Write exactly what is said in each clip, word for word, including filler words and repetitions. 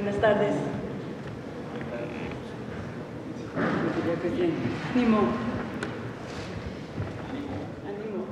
Buenas tardes. Ánimo. Ánimo.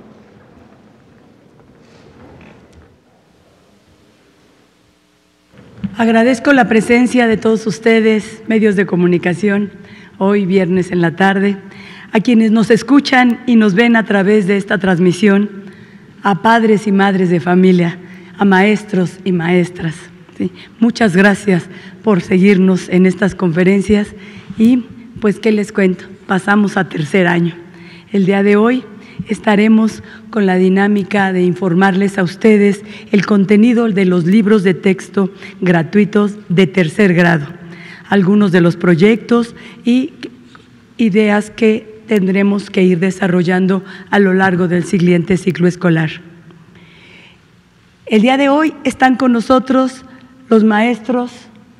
Agradezco la presencia de todos ustedes, medios de comunicación, hoy viernes en la tarde, a quienes nos escuchan y nos ven a través de esta transmisión, a padres y madres de familia, a maestros y maestras. Sí, muchas gracias por seguirnos en estas conferencias y pues qué les cuento, pasamos a tercer año. El día de hoy estaremos con la dinámica de informarles a ustedes el contenido de los libros de texto gratuitos de tercer grado, algunos de los proyectos y ideas que tendremos que ir desarrollando a lo largo del siguiente ciclo escolar. El día de hoy están con nosotros los maestros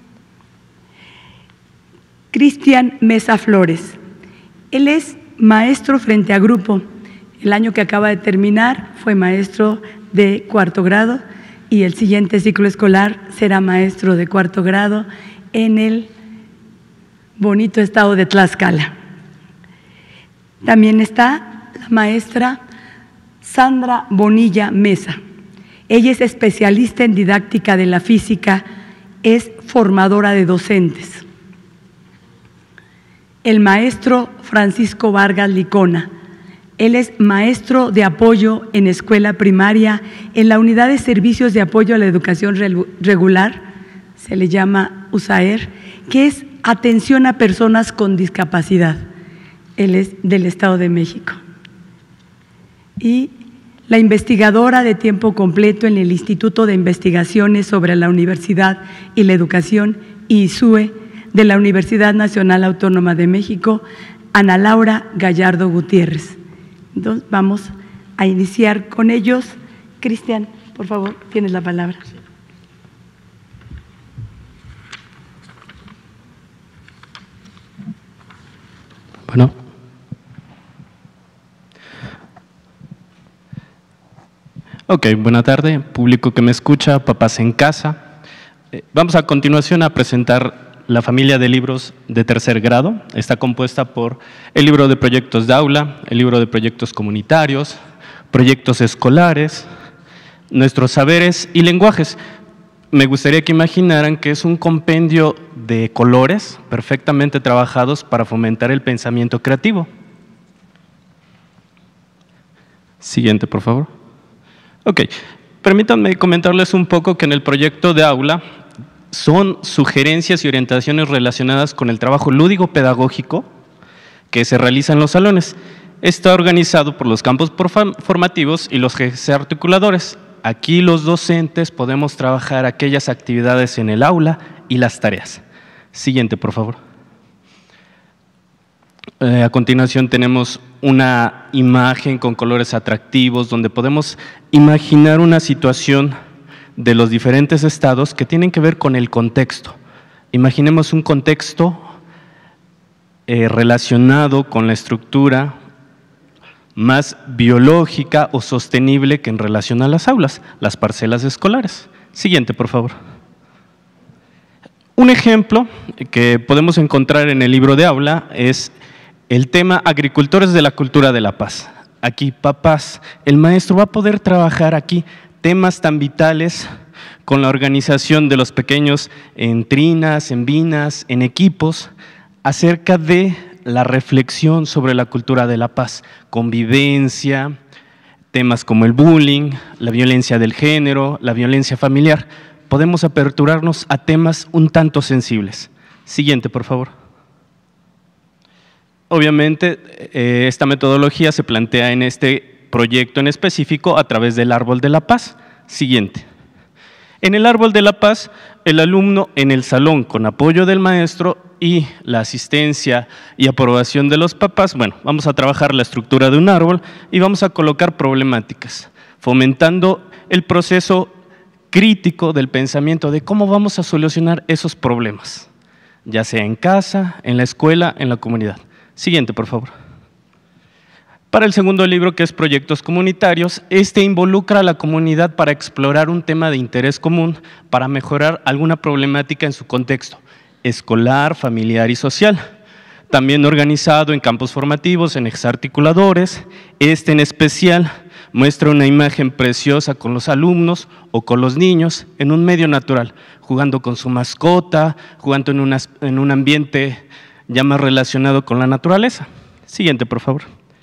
Cristian Mesa Flores. Él es maestro frente a grupo. El año que acaba de terminar fue maestro de cuarto grado y el siguiente ciclo escolar será maestro de cuarto grado en el bonito estado de Tlaxcala. También está la maestra Sandra Bonilla Mesa. Ella es especialista en didáctica de la física, es formadora de docentes. El maestro Francisco Vargas Licona. Él es maestro de apoyo en escuela primaria en la Unidad de Servicios de Apoyo a la Educación Regular, se le llama U S A E R, que es atención a personas con discapacidad. Él es del Estado de México. Y la investigadora de tiempo completo en el Instituto de Investigaciones sobre la Universidad y la Educación, I S U E, de la Universidad Nacional Autónoma de México, Ana Laura Gallardo Gutiérrez. Entonces, vamos a iniciar con ellos. Cristian, por favor, tienes la palabra. Bueno. Ok, buena tarde, público que me escucha, papás en casa. Eh, vamos a continuación a presentar la familia de libros de tercer grado. Está compuesta por el libro de proyectos de aula, el libro de proyectos comunitarios, proyectos escolares, nuestros saberes y lenguajes. Me gustaría que imaginaran que es un compendio de colores perfectamente trabajados para fomentar el pensamiento creativo. Siguiente, por favor. Ok, permítanme comentarles un poco que en el proyecto de aula son sugerencias y orientaciones relacionadas con el trabajo lúdico-pedagógico que se realiza en los salones. Está organizado por los campos formativos y los ejes articuladores. Aquí los docentes podemos trabajar aquellas actividades en el aula y las tareas. Siguiente, por favor. Eh, a continuación tenemos una imagen con colores atractivos donde podemos imaginar una situación de los diferentes estados que tienen que ver con el contexto. Imaginemos un contexto eh, relacionado con la estructura más biológica o sostenible que en relación a las aulas, las parcelas escolares. Siguiente, por favor. Un ejemplo que podemos encontrar en el libro de aula es el tema Agricultores de la Cultura de la Paz. Aquí, papás, el maestro va a poder trabajar aquí temas tan vitales con la organización de los pequeños en trinas, en vinas, en equipos, acerca de la reflexión sobre la cultura de la paz, convivencia, temas como el bullying, la violencia del género, la violencia familiar. Podemos aperturarnos a temas un tanto sensibles. Siguiente, por favor. Obviamente, eh, esta metodología se plantea en este proyecto en específico a través del Árbol de la Paz. Siguiente. En el Árbol de la Paz, el alumno en el salón, con apoyo del maestro y la asistencia y aprobación de los papás, bueno, vamos a trabajar la estructura de un árbol y vamos a colocar problemáticas, fomentando el proceso crítico del pensamiento de cómo vamos a solucionar esos problemas, ya sea en casa, en la escuela, en la comunidad. Siguiente, por favor. Para el segundo libro, que es Proyectos Comunitarios, este involucra a la comunidad para explorar un tema de interés común para mejorar alguna problemática en su contexto escolar, familiar y social. También organizado en campos formativos, en exarticuladores. Este en especial muestra una imagen preciosa con los alumnos o con los niños en un medio natural, jugando con su mascota, jugando en, una, en un ambiente ya más relacionado con la naturaleza. Siguiente, por favor.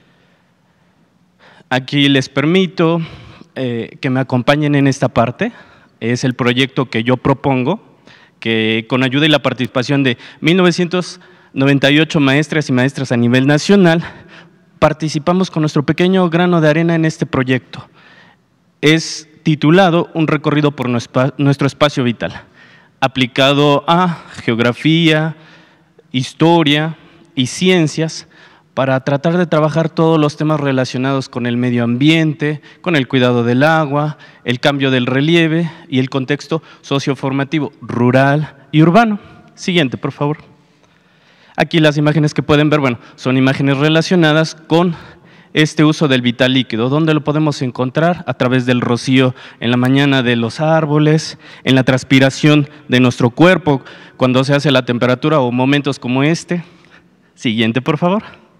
Aquí les permito eh, que me acompañen en esta parte. Es el proyecto que yo propongo, que con ayuda y la participación de mil novecientos noventa y ocho maestras y maestras a nivel nacional, participamos con nuestro pequeño grano de arena en este proyecto. Es titulado Un recorrido por nuestro espacio vital, aplicado a geografía, historia y ciencias, para tratar de trabajar todos los temas relacionados con el medio ambiente, con el cuidado del agua, el cambio del relieve y el contexto socioformativo rural y urbano. Siguiente, por favor. Aquí las imágenes que pueden ver, bueno, son imágenes relacionadas con este uso del vital líquido. ¿Dónde lo podemos encontrar? A través del rocío en la mañana de los árboles, en la transpiración de nuestro cuerpo, cuando se hace la temperatura o momentos como este. Siguiente, por favor.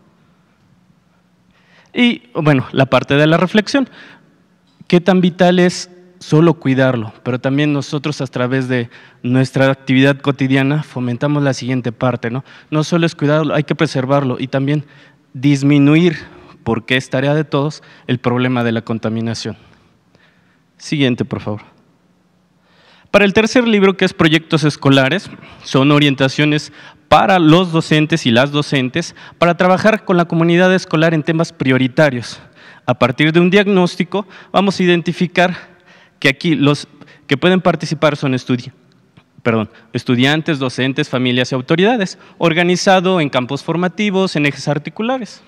Y bueno, la parte de la reflexión. ¿Qué tan vital es solo cuidarlo? Pero también nosotros a través de nuestra actividad cotidiana fomentamos la siguiente parte, ¿no? No solo es cuidarlo, hay que preservarlo y también disminuir, porque es tarea de todos, el problema de la contaminación. Siguiente, por favor. Para el tercer libro, que es Proyectos Escolares, son orientaciones para los docentes y las docentes para trabajar con la comunidad escolar en temas prioritarios. A partir de un diagnóstico vamos a identificar que aquí los que pueden participar son estudi perdón, estudiantes, docentes, familias y autoridades, organizado en campos formativos, en ejes articulares.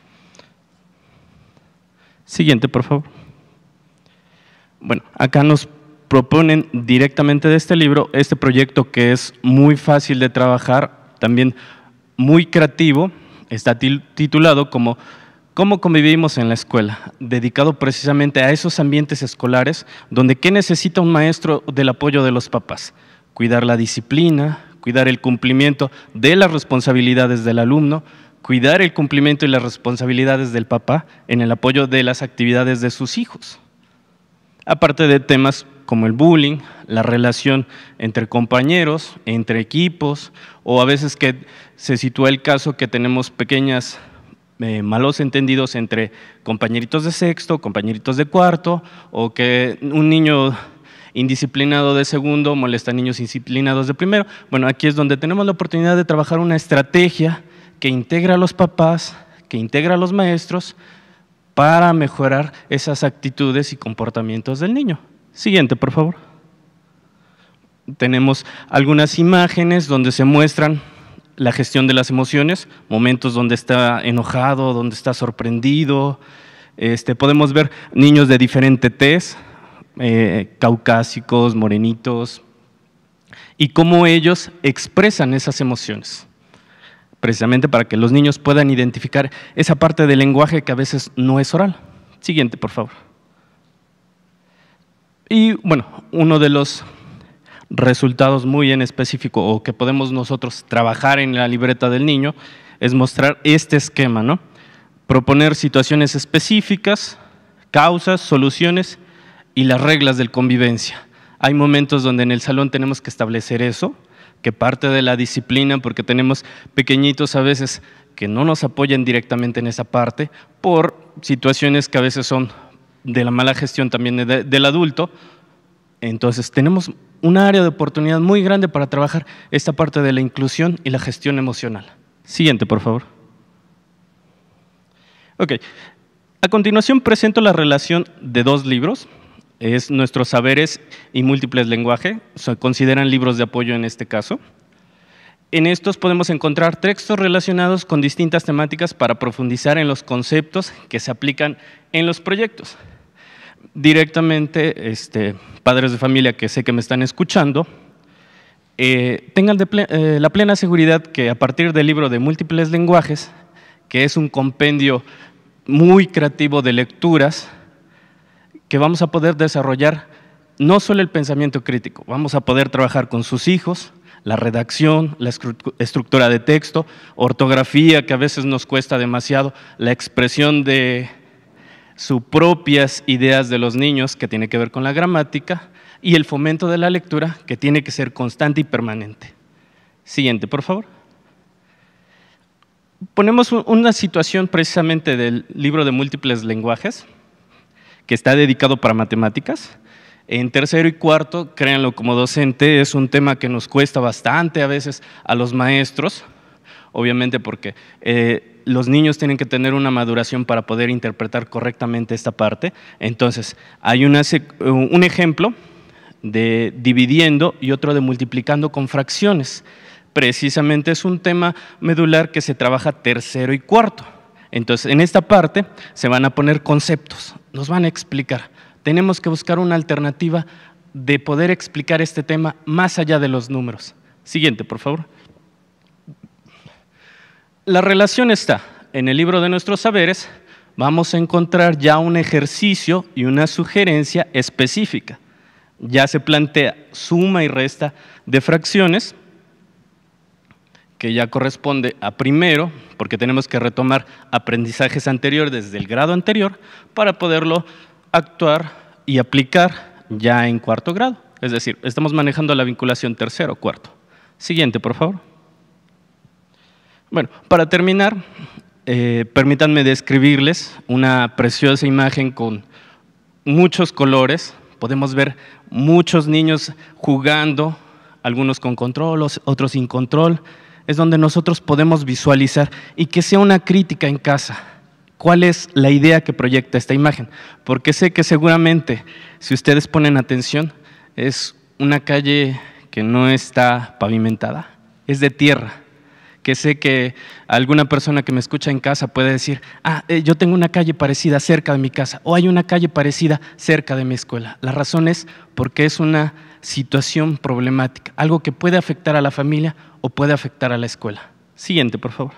Siguiente, por favor. Bueno, acá nos proponen directamente de este libro este proyecto que es muy fácil de trabajar, también muy creativo, está titulado como ¿Cómo convivimos en la escuela?, dedicado precisamente a esos ambientes escolares donde ¿qué necesita un maestro del apoyo de los papás? Cuidar la disciplina, cuidar el cumplimiento de las responsabilidades del alumno, cuidar el cumplimiento y las responsabilidades del papá en el apoyo de las actividades de sus hijos. Aparte de temas como el bullying, la relación entre compañeros, entre equipos, o a veces que se sitúa el caso que tenemos pequeñas eh, malos entendidos entre compañeritos de sexto, compañeritos de cuarto, o que un niño indisciplinado de segundo molesta a niños indisciplinados de primero. Bueno, aquí es donde tenemos la oportunidad de trabajar una estrategia que integra a los papás, que integra a los maestros, para mejorar esas actitudes y comportamientos del niño. Siguiente, por favor. Tenemos algunas imágenes donde se muestran la gestión de las emociones, momentos donde está enojado, donde está sorprendido. Este, podemos ver niños de diferente tez, eh, caucásicos, morenitos, y cómo ellos expresan esas emociones, precisamente para que los niños puedan identificar esa parte del lenguaje que a veces no es oral. Siguiente, por favor. Y bueno, uno de los resultados muy en específico o que podemos nosotros trabajar en la libreta del niño es mostrar este esquema, ¿no? Proponer situaciones específicas, causas, soluciones y las reglas de convivencia. Hay momentos donde en el salón tenemos que establecer eso, que parte de la disciplina, porque tenemos pequeñitos a veces que no nos apoyan directamente en esa parte, por situaciones que a veces son de la mala gestión también de, del adulto. Entonces tenemos un área de oportunidad muy grande para trabajar esta parte de la inclusión y la gestión emocional. Siguiente, por favor. Ok, a continuación presento la relación de dos libros. Es Nuestros Saberes y Múltiples Lenguajes, se consideran libros de apoyo en este caso. En estos podemos encontrar textos relacionados con distintas temáticas para profundizar en los conceptos que se aplican en los proyectos. Directamente, este, padres de familia que sé que me están escuchando, eh, tengan de ple eh, la plena seguridad que a partir del libro de Múltiples Lenguajes, que es un compendio muy creativo de lecturas que vamos a poder desarrollar no solo el pensamiento crítico, vamos a poder trabajar con sus hijos, la redacción, la estructura de texto, ortografía, que a veces nos cuesta demasiado, la expresión de sus propias ideas de los niños, que tiene que ver con la gramática, y el fomento de la lectura, que tiene que ser constante y permanente. Siguiente, por favor. Ponemos una situación precisamente del libro de múltiples lenguajes, que está dedicado para matemáticas. En tercero y cuarto, créanlo como docente, es un tema que nos cuesta bastante a veces a los maestros, obviamente porque eh, los niños tienen que tener una maduración para poder interpretar correctamente esta parte. Entonces, hay una, un ejemplo de dividiendo y otro de multiplicando con fracciones. Precisamente es un tema medular que se trabaja tercero y cuarto. Entonces, en esta parte se van a poner conceptos, nos van a explicar. Tenemos que buscar una alternativa de poder explicar este tema más allá de los números. Siguiente, por favor. La relación está en el libro de nuestros saberes. Vamos a encontrar ya un ejercicio y una sugerencia específica. Ya se plantea suma y resta de fracciones, que ya corresponde a primero, porque tenemos que retomar aprendizajes anteriores desde el grado anterior para poderlo actuar y aplicar ya en cuarto grado. Es decir, estamos manejando la vinculación tercero, cuarto. Siguiente, por favor. Bueno, para terminar, eh, permítanme describirles una preciosa imagen con muchos colores. Podemos ver muchos niños jugando, algunos con control, otros sin control. Es donde nosotros podemos visualizar y que sea una crítica en casa. ¿Cuál es la idea que proyecta esta imagen? Porque sé que seguramente, si ustedes ponen atención, es una calle que no está pavimentada, es de tierra. Que sé que alguna persona que me escucha en casa puede decir, ah, eh, yo tengo una calle parecida cerca de mi casa, o hay una calle parecida cerca de mi escuela. La razón es porque es una situación problemática, algo que puede afectar a la familia o puede afectar a la escuela. Siguiente, por favor.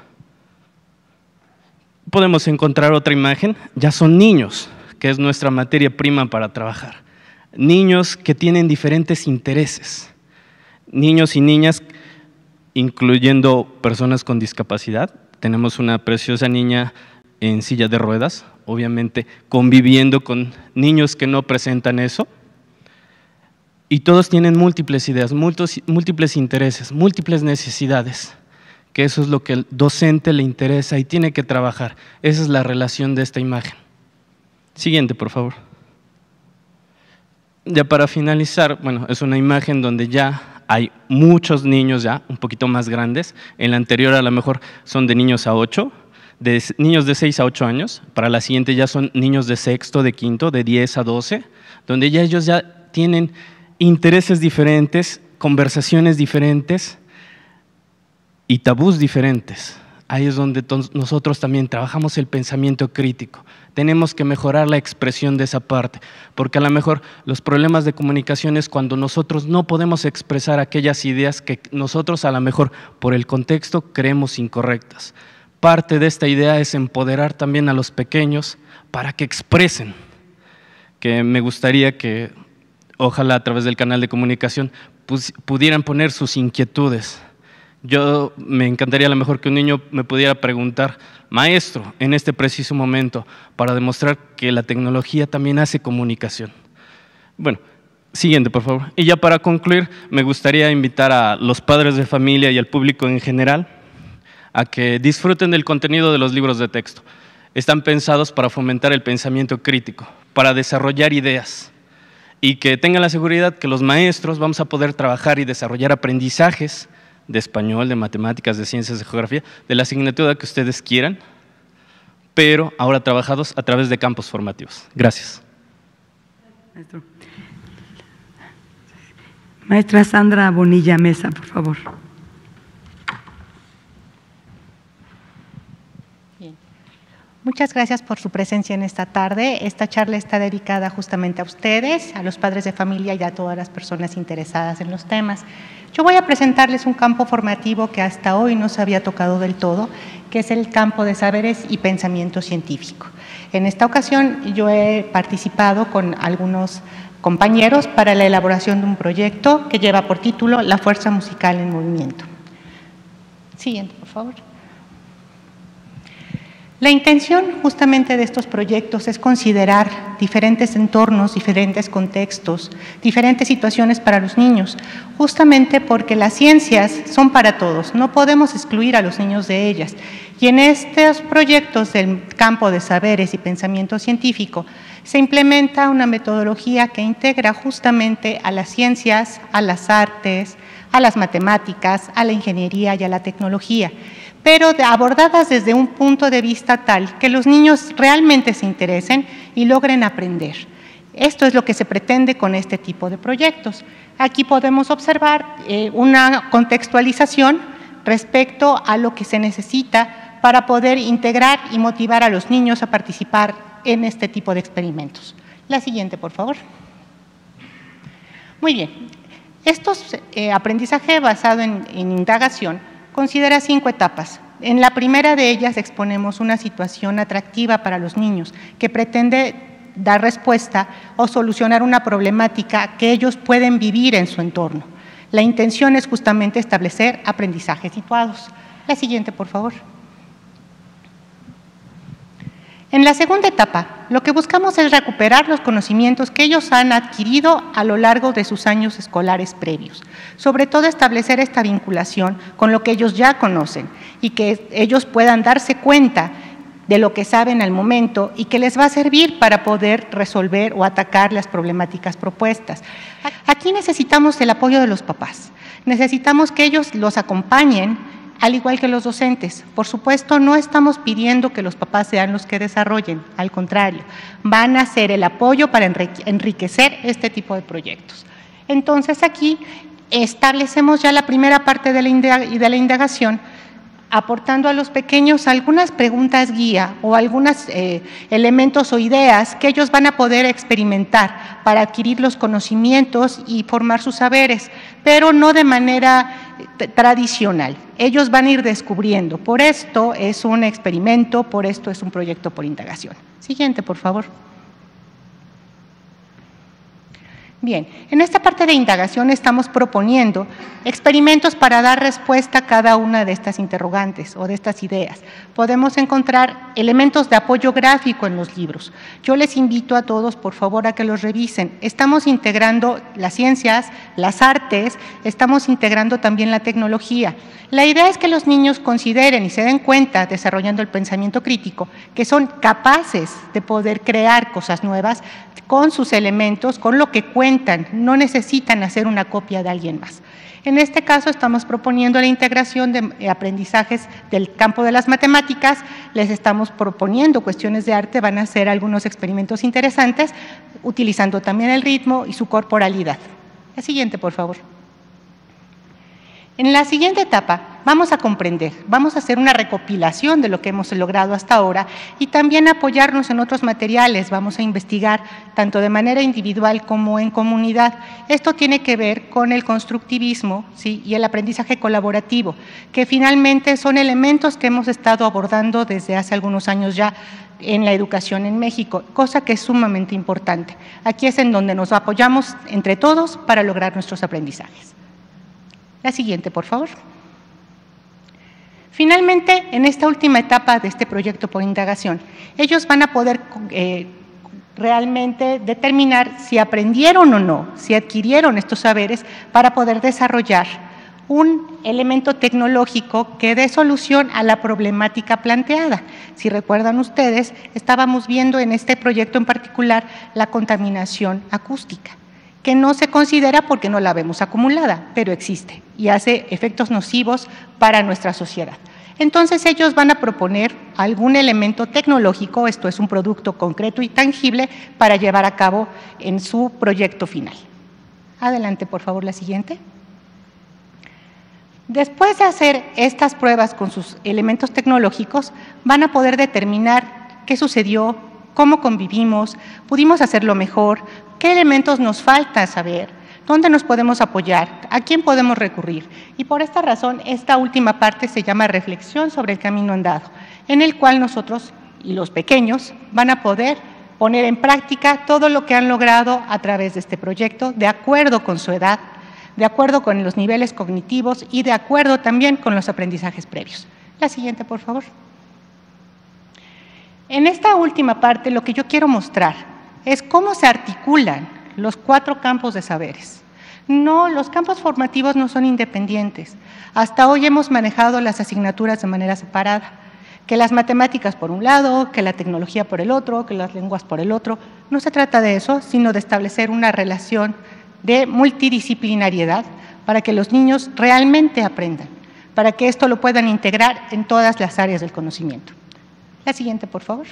Podemos encontrar otra imagen, ya son niños, que es nuestra materia prima para trabajar. Niños que tienen diferentes intereses, niños y niñas, incluyendo personas con discapacidad. Tenemos una preciosa niña en silla de ruedas, obviamente conviviendo con niños que no presentan eso. Y todos tienen múltiples ideas, múltiples intereses, múltiples necesidades, que eso es lo que al docente le interesa y tiene que trabajar. Esa es la relación de esta imagen. Siguiente, por favor. Ya para finalizar, bueno, es una imagen donde ya hay muchos niños ya, un poquito más grandes. En la anterior a lo mejor son de niños a ocho, de niños de seis a ocho años. Para la siguiente ya son niños de sexto, de quinto, de diez a doce, donde ya ellos ya tienen intereses diferentes, conversaciones diferentes y tabús diferentes. Ahí es donde nosotros también trabajamos el pensamiento crítico. Tenemos que mejorar la expresión de esa parte, porque a lo mejor los problemas de comunicación es cuando nosotros no podemos expresar aquellas ideas que nosotros a lo mejor por el contexto creemos incorrectas. Parte de esta idea es empoderar también a los pequeños para que expresen, que me gustaría que ojalá a través del canal de comunicación pues, pudieran poner sus inquietudes. Yo me encantaría a lo mejor que un niño me pudiera preguntar, maestro, en este preciso momento, para demostrar que la tecnología también hace comunicación. Bueno, siguiente, por favor. Y ya para concluir, me gustaría invitar a los padres de familia y al público en general a que disfruten del contenido de los libros de texto. Están pensados para fomentar el pensamiento crítico, para desarrollar ideas y que tengan la seguridad que los maestros vamos a poder trabajar y desarrollar aprendizajes de español, de matemáticas, de ciencias, de geografía, de la asignatura que ustedes quieran, pero ahora trabajados a través de campos formativos. Gracias. Maestro. Maestra Sandra Bonilla Mesa, por favor. Bien. Muchas gracias por su presencia en esta tarde. Esta charla está dedicada justamente a ustedes, a los padres de familia y a todas las personas interesadas en los temas. Yo voy a presentarles un campo formativo que hasta hoy no se había tocado del todo, que es el campo de saberes y pensamiento científico. En esta ocasión yo he participado con algunos compañeros para la elaboración de un proyecto que lleva por título La fuerza musical en movimiento. Siguiente, por favor. La intención justamente de estos proyectos es considerar diferentes entornos, diferentes contextos, diferentes situaciones para los niños, justamente porque las ciencias son para todos, no podemos excluir a los niños de ellas. Y en estos proyectos del campo de saberes y pensamiento científico se implementa una metodología que integra justamente a las ciencias, a las artes, a las matemáticas, a la ingeniería y a la tecnología, pero abordadas desde un punto de vista tal que los niños realmente se interesen y logren aprender. Esto es lo que se pretende con este tipo de proyectos. Aquí podemos observar eh, una contextualización respecto a lo que se necesita para poder integrar y motivar a los niños a participar en este tipo de experimentos. La siguiente, por favor. Muy bien. Estos eh, aprendizaje basado en, en indagación considera cinco etapas. En la primera de ellas exponemos una situación atractiva para los niños que pretende dar respuesta o solucionar una problemática que ellos pueden vivir en su entorno. La intención es justamente establecer aprendizajes situados. La siguiente, por favor. En la segunda etapa, lo que buscamos es recuperar los conocimientos que ellos han adquirido a lo largo de sus años escolares previos, sobre todo establecer esta vinculación con lo que ellos ya conocen y que ellos puedan darse cuenta de lo que saben al momento y que les va a servir para poder resolver o atacar las problemáticas propuestas. Aquí necesitamos el apoyo de los papás, necesitamos que ellos los acompañen, al igual que los docentes. Por supuesto, no estamos pidiendo que los papás sean los que desarrollen, al contrario, van a ser el apoyo para enriquecer este tipo de proyectos. Entonces, aquí establecemos ya la primera parte de la, de la indagación, aportando a los pequeños algunas preguntas guía o algunos eh, elementos o ideas que ellos van a poder experimentar para adquirir los conocimientos y formar sus saberes, pero no de manera tradicional. Ellos van a ir descubriendo. Por esto es un experimento, por esto es un proyecto por indagación. Siguiente, por favor. Bien, en esta parte de indagación estamos proponiendo experimentos para dar respuesta a cada una de estas interrogantes o de estas ideas. Podemos encontrar elementos de apoyo gráfico en los libros. Yo les invito a todos, por favor, a que los revisen. Estamos integrando las ciencias, las artes, estamos integrando también la tecnología. La idea es que los niños consideren y se den cuenta, desarrollando el pensamiento crítico, que son capaces de poder crear cosas nuevas con sus elementos, con lo que cuentan, no necesitan hacer una copia de alguien más. En este caso estamos proponiendo la integración de aprendizajes del campo de las matemáticas, les estamos proponiendo cuestiones de arte, van a hacer algunos experimentos interesantes, utilizando también el ritmo y su corporalidad. La siguiente, por favor. En la siguiente etapa vamos a comprender, vamos a hacer una recopilación de lo que hemos logrado hasta ahora y también apoyarnos en otros materiales, vamos a investigar tanto de manera individual como en comunidad. Esto tiene que ver con el constructivismo, ¿sí?, y el aprendizaje colaborativo, que finalmente son elementos que hemos estado abordando desde hace algunos años ya en la educación en México, cosa que es sumamente importante. Aquí es en donde nos apoyamos entre todos para lograr nuestros aprendizajes. La siguiente, por favor. Finalmente, en esta última etapa de este proyecto por indagación, ellos van a poder eh, realmente determinar si aprendieron o no, si adquirieron estos saberes para poder desarrollar un elemento tecnológico que dé solución a la problemática planteada. Si recuerdan ustedes, estábamos viendo en este proyecto en particular la contaminación acústica, que no se considera porque no la vemos acumulada, pero existe y hace efectos nocivos para nuestra sociedad. Entonces ellos van a proponer algún elemento tecnológico, esto es un producto concreto y tangible para llevar a cabo en su proyecto final. Adelante, por favor, la siguiente. Después de hacer estas pruebas con sus elementos tecnológicos, van a poder determinar qué sucedió, cómo convivimos, pudimos hacerlo mejor, qué elementos nos falta saber, dónde nos podemos apoyar, a quién podemos recurrir. Y por esta razón, esta última parte se llama reflexión sobre el camino andado, en el cual nosotros y los pequeños van a poder poner en práctica todo lo que han logrado a través de este proyecto, de acuerdo con su edad, de acuerdo con los niveles cognitivos y de acuerdo también con los aprendizajes previos. La siguiente, por favor. En esta última parte, lo que yo quiero mostrar es cómo se articulan los cuatro campos de saberes. No, los campos formativos no son independientes. Hasta hoy hemos manejado las asignaturas de manera separada, que las matemáticas por un lado, que la tecnología por el otro, que las lenguas por el otro. No se trata de eso, sino de establecer una relación de multidisciplinariedad para que los niños realmente aprendan, para que esto lo puedan integrar en todas las áreas del conocimiento. La siguiente, por favor.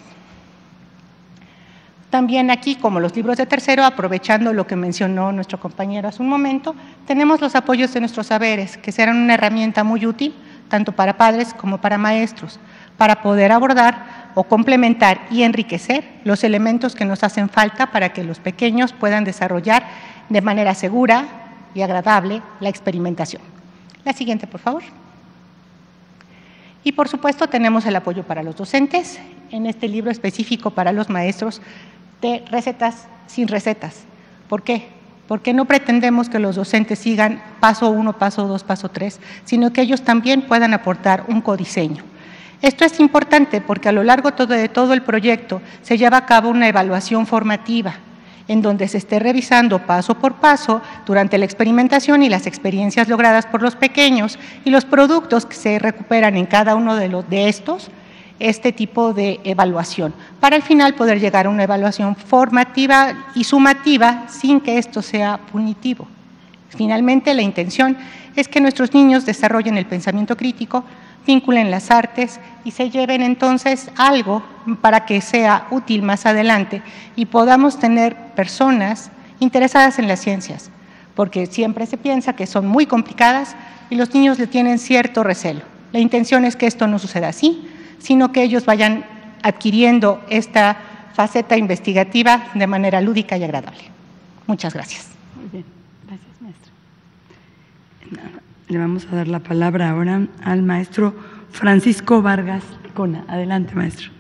También aquí, como los libros de tercero, aprovechando lo que mencionó nuestro compañero hace un momento, tenemos los apoyos de nuestros saberes, que serán una herramienta muy útil, tanto para padres como para maestros, para poder abordar o complementar y enriquecer los elementos que nos hacen falta para que los pequeños puedan desarrollar de manera segura y agradable la experimentación. La siguiente, por favor. Y por supuesto tenemos el apoyo para los docentes, en este libro específico para los maestros de recetas sin recetas. ¿Por qué? Porque no pretendemos que los docentes sigan paso uno, paso dos, paso tres, sino que ellos también puedan aportar un codiseño. Esto es importante porque a lo largo de todo el proyecto se lleva a cabo una evaluación formativa, en donde se esté revisando paso por paso durante la experimentación y las experiencias logradas por los pequeños y los productos que se recuperan en cada uno de, los, de estos, este tipo de evaluación, para al final poder llegar a una evaluación formativa y sumativa sin que esto sea punitivo. Finalmente, la intención es que nuestros niños desarrollen el pensamiento crítico, vinculen las artes y se lleven entonces algo para que sea útil más adelante y podamos tener personas interesadas en las ciencias, porque siempre se piensa que son muy complicadas y los niños le tienen cierto recelo. La intención es que esto no suceda así, sino que ellos vayan adquiriendo esta faceta investigativa de manera lúdica y agradable. Muchas gracias. Muy bien, gracias, maestra. Le vamos a dar la palabra ahora al maestro Francisco Vargas Licona. Adelante, maestro.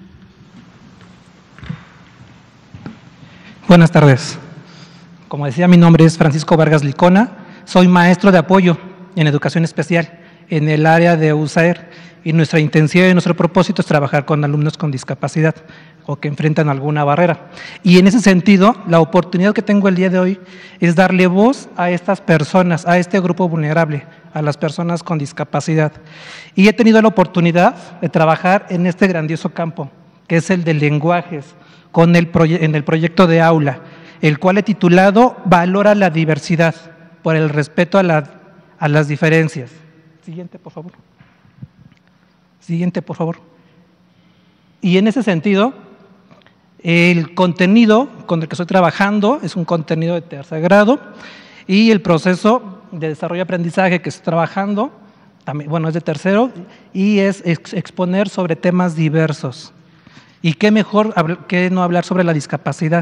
Buenas tardes. Como decía, mi nombre es Francisco Vargas Licona. Soy maestro de apoyo en educación especial en el área de U S A E R y nuestra intención y nuestro propósito es trabajar con alumnos con discapacidad o que enfrentan alguna barrera. Y en ese sentido, la oportunidad que tengo el día de hoy es darle voz a estas personas, a este grupo vulnerable, a las personas con discapacidad. Y he tenido la oportunidad de trabajar en este grandioso campo, que es el de lenguajes, con el en el proyecto de aula, el cual he titulado Valora la diversidad, por el respeto a, la, a las diferencias. Siguiente, por favor. Siguiente, por favor. Y en ese sentido, el contenido con el que estoy trabajando es un contenido de tercer grado y el proceso de desarrollo y aprendizaje que estoy trabajando, también, bueno, es de tercero y es ex exponer sobre temas diversos. Y qué mejor que no hablar sobre la discapacidad.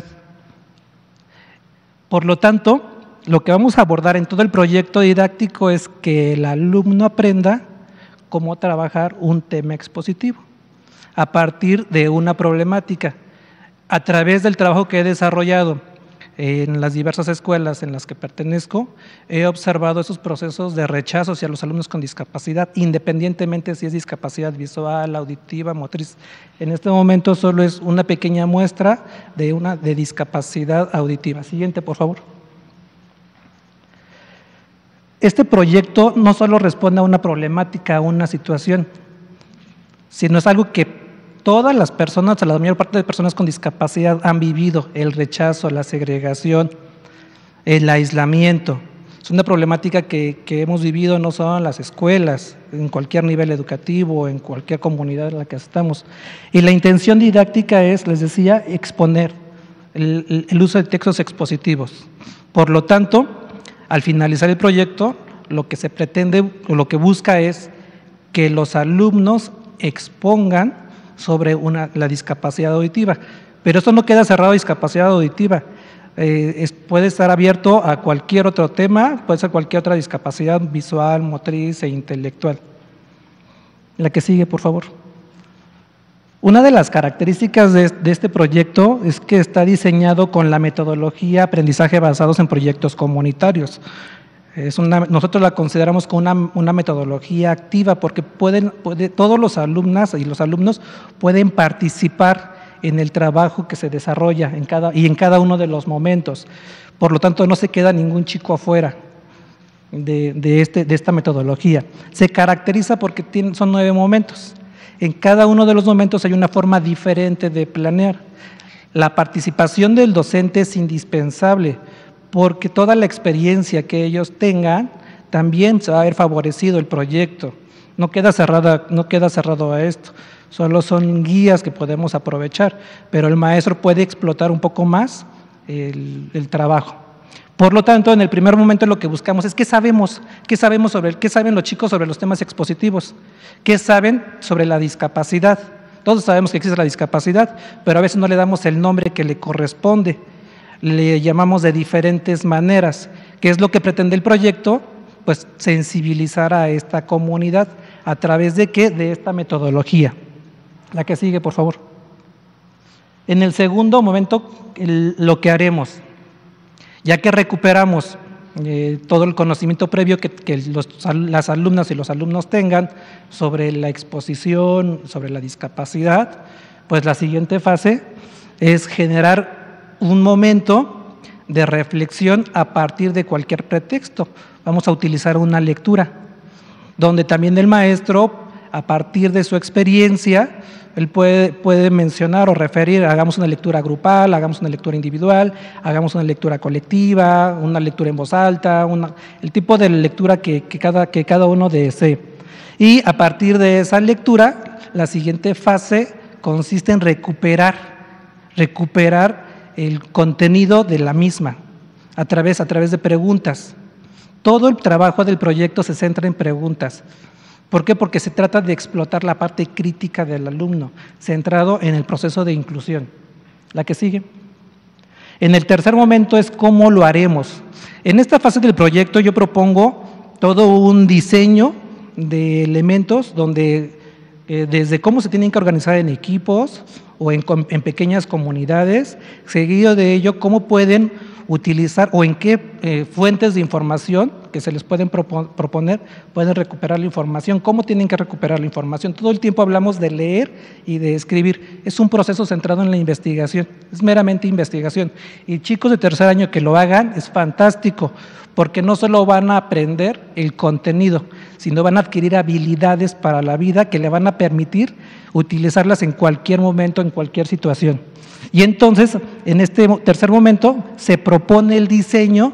Por lo tanto, lo que vamos a abordar en todo el proyecto didáctico es que el alumno aprenda cómo trabajar un tema expositivo a partir de una problemática. A través del trabajo que he desarrollado en las diversas escuelas en las que pertenezco, he observado esos procesos de rechazo hacia los alumnos con discapacidad, independientemente si es discapacidad visual, auditiva, motriz. En este momento solo es una pequeña muestra de una de discapacidad auditiva. Siguiente, por favor. Este proyecto no solo responde a una problemática, a una situación, sino es algo que todas las personas, la mayor parte de personas con discapacidad han vivido: el rechazo, la segregación, el aislamiento. Es una problemática que, que hemos vivido no solo en las escuelas, en cualquier nivel educativo, en cualquier comunidad en la que estamos. Y la intención didáctica es, les decía, exponer el, el uso de textos expositivos. Por lo tanto, al finalizar el proyecto, lo que se pretende, o lo que busca es que los alumnos expongan sobre una, la discapacidad auditiva. Pero esto no queda cerrado a discapacidad auditiva, eh, es, puede estar abierto a cualquier otro tema, puede ser cualquier otra discapacidad visual, motriz e intelectual. La que sigue, por favor. Una de las características de, de este proyecto es que está diseñado con la metodología aprendizaje basados en proyectos comunitarios. Es una, nosotros la consideramos como una, una metodología activa porque pueden, puede, todos los alumnas y los alumnos pueden participar en el trabajo que se desarrolla en cada, y en cada uno de los momentos. Por lo tanto, no se queda ningún chico afuera de, de, este, de esta metodología. Se caracteriza porque tiene, son nueve momentos. En cada uno de los momentos hay una forma diferente de planear. La participación del docente es indispensable porque toda la experiencia que ellos tengan también se va a ver favorecido el proyecto. No queda cerrada, no queda cerrado a esto. Solo son guías que podemos aprovechar, pero el maestro puede explotar un poco más el, el trabajo. Por lo tanto, en el primer momento lo que buscamos es qué sabemos, qué sabemos sobre, qué saben los chicos sobre los temas expositivos, qué saben sobre la discapacidad. Todos sabemos que existe la discapacidad, pero a veces no le damos el nombre que le corresponde, le llamamos de diferentes maneras. ¿Qué es lo que pretende el proyecto? Pues sensibilizar a esta comunidad a través de qué, de esta metodología. La que sigue, por favor. En el segundo momento, el, lo que haremos, ya que recuperamos eh, todo el conocimiento previo que, que los, las alumnas y los alumnos tengan sobre la exposición, sobre la discapacidad, pues la siguiente fase es generar un momento de reflexión a partir de cualquier pretexto. Vamos a utilizar una lectura, donde también el maestro, a partir de su experiencia, él puede, puede mencionar o referir, hagamos una lectura grupal, hagamos una lectura individual, hagamos una lectura colectiva, una lectura en voz alta, una, el tipo de lectura que, que, cada, que cada uno desee. Y a partir de esa lectura, la siguiente fase consiste en recuperar, recuperar el contenido de la misma, a través, a través de preguntas. Todo el trabajo del proyecto se centra en preguntas. ¿Por qué? Porque se trata de explotar la parte crítica del alumno, centrado en el proceso de inclusión. La que sigue. En el tercer momento es cómo lo haremos. En esta fase del proyecto yo propongo todo un diseño de elementos donde eh, desde cómo se tienen que organizar en equipos o en, en pequeñas comunidades, seguido de ello cómo pueden utilizar o en qué eh, fuentes de información que se les pueden propo proponer pueden recuperar la información, cómo tienen que recuperar la información. Todo el tiempo hablamos de leer y de escribir, es un proceso centrado en la investigación, es meramente investigación. Y chicos de tercer año que lo hagan es fantástico, porque no solo van a aprender el contenido, sino van a adquirir habilidades para la vida que le van a permitir utilizarlas en cualquier momento, en cualquier situación. Y entonces, en este tercer momento, se propone el diseño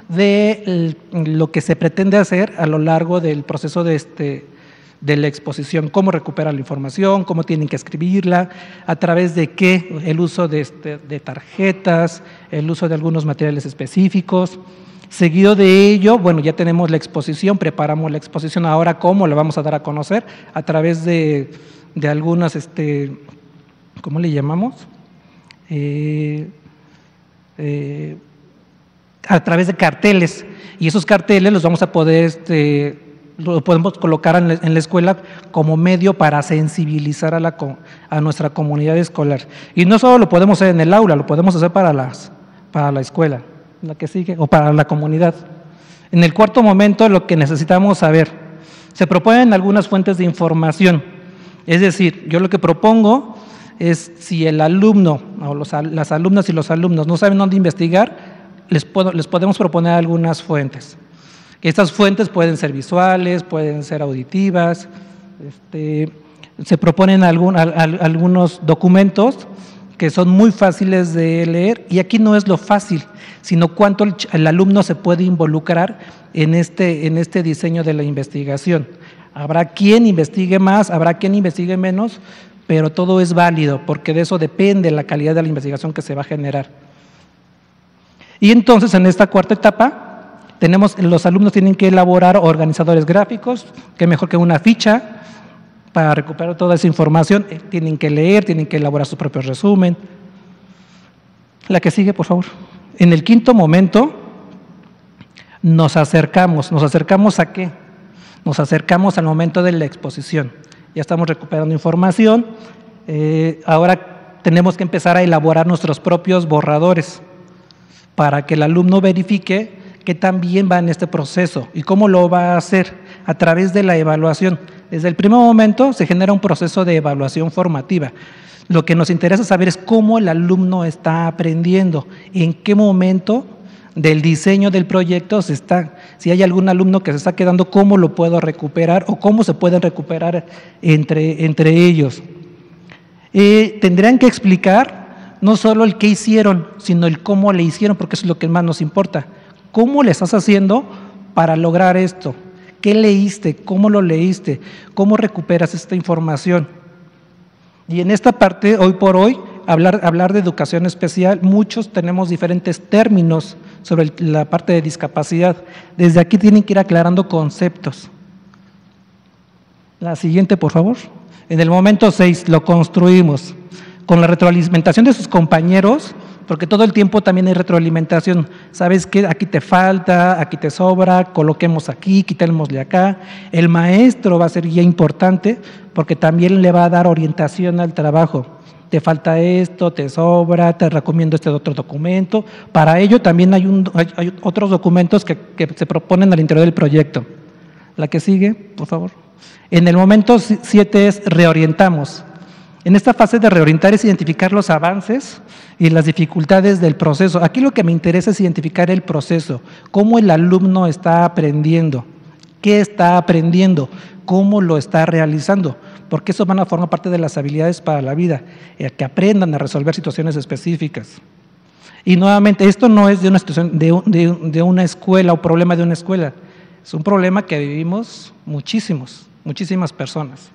de lo que se pretende hacer a lo largo del proceso de, este, de la exposición, cómo recuperar la información, cómo tienen que escribirla, a través de qué, el uso de, este, de tarjetas, el uso de algunos materiales específicos. Seguido de ello, bueno, ya tenemos la exposición, preparamos la exposición, ahora cómo la vamos a dar a conocer, a través de, de algunas, este, ¿cómo le llamamos? Eh, eh, a través de carteles, y esos carteles los vamos a poder, este, lo podemos colocar en la, en la escuela como medio para sensibilizar a, la, a nuestra comunidad escolar. Y no solo lo podemos hacer en el aula, lo podemos hacer para, las, para la escuela, la que sigue, o para la comunidad. En el cuarto momento, lo que necesitamos saber, se proponen algunas fuentes de información, es decir, yo lo que propongo es si el alumno o los, las alumnas y los alumnos no saben dónde investigar, les, puedo, les podemos proponer algunas fuentes. Estas fuentes pueden ser visuales, pueden ser auditivas, este, se proponen algún, al, al, algunos documentos que son muy fáciles de leer, y aquí no es lo fácil, sino cuánto el, el alumno se puede involucrar en este, en este diseño de la investigación. Habrá quien investigue más, habrá quien investigue menos, pero todo es válido, porque de eso depende la calidad de la investigación que se va a generar. Y entonces, en esta cuarta etapa, tenemos, los alumnos tienen que elaborar organizadores gráficos, que mejor que una ficha, para recuperar toda esa información. Tienen que leer, tienen que elaborar su propio resumen. La que sigue, por favor. En el quinto momento, nos acercamos. ¿Nos acercamos a qué? Nos acercamos al momento de la exposición. Ya estamos recuperando información. Eh, ahora tenemos que empezar a elaborar nuestros propios borradores para que el alumno verifique que también va en este proceso y cómo lo va a hacer a través de la evaluación. Desde el primer momento se genera un proceso de evaluación formativa. Lo que nos interesa saber es cómo el alumno está aprendiendo, en qué momento del diseño del proyecto se está, si hay algún alumno que se está quedando, cómo lo puedo recuperar o cómo se pueden recuperar entre, entre ellos. Eh, tendrán que explicar no solo el qué hicieron, sino el cómo le hicieron, porque eso es lo que más nos importa. ¿Cómo le estás haciendo para lograr esto? ¿Qué leíste? ¿Cómo lo leíste? ¿Cómo recuperas esta información? Y en esta parte, hoy por hoy, hablar, hablar de educación especial, muchos tenemos diferentes términos sobre el, la parte de discapacidad. Desde aquí tienen que ir aclarando conceptos. La siguiente, por favor. En el momento seis, lo construimos. Con la retroalimentación de sus compañeros, porque todo el tiempo también hay retroalimentación. ¿Sabes qué? Aquí te falta, aquí te sobra, coloquemos aquí, quitémosle acá. El maestro va a ser guía importante porque también le va a dar orientación al trabajo. Te falta esto, te sobra, te recomiendo este otro documento. Para ello también hay, un, hay, hay otros documentos que, que se proponen al interior del proyecto. La que sigue, por favor. En el momento siete es reorientamos. En esta fase de reorientar es identificar los avances y las dificultades del proceso. Aquí lo que me interesa es identificar el proceso, cómo el alumno está aprendiendo, qué está aprendiendo, cómo lo está realizando, porque eso van a formar parte de las habilidades para la vida, que aprendan a resolver situaciones específicas. Y nuevamente, esto no es de una situación de, de, de una escuela o problema de una escuela, es un problema que vivimos muchísimos, muchísimas personas.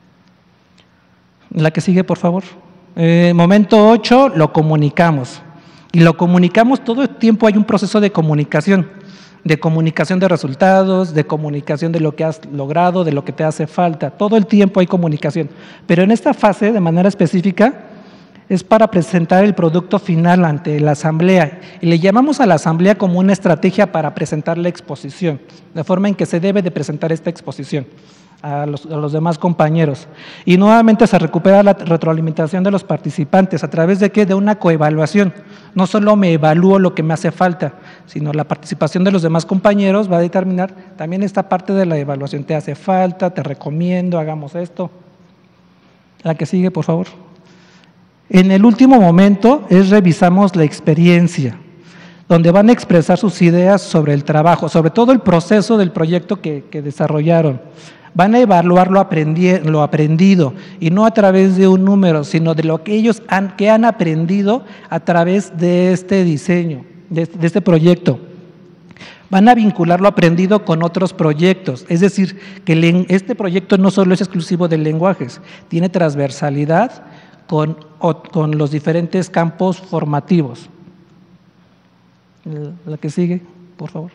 La que sigue, por favor. Eh, momento ocho, lo comunicamos. Y lo comunicamos, todo el tiempo hay un proceso de comunicación, de comunicación de resultados, de comunicación de lo que has logrado, de lo que te hace falta. Todo el tiempo hay comunicación. Pero en esta fase, de manera específica, es para presentar el producto final ante la asamblea. Y le llamamos a la asamblea como una estrategia para presentar la exposición, la forma en que se debe de presentar esta exposición a los, a los demás compañeros. Y nuevamente se recupera la retroalimentación de los participantes, ¿a través de qué? De una coevaluación. No solo me evalúo lo que me hace falta, sino la participación de los demás compañeros va a determinar también esta parte de la evaluación. Te hace falta, te recomiendo, hagamos esto. La que sigue, por favor. En el último momento es revisamos la experiencia, donde van a expresar sus ideas sobre el trabajo, sobre todo el proceso del proyecto que, que desarrollaron. Van a evaluar lo, aprendi lo aprendido, y no a través de un número, sino de lo que ellos han, que han aprendido a través de este diseño, de, de este proyecto. Van a vincular lo aprendido con otros proyectos, es decir, que este proyecto no solo es exclusivo de lenguajes, tiene transversalidad con, con los diferentes campos formativos. La que sigue, por favor.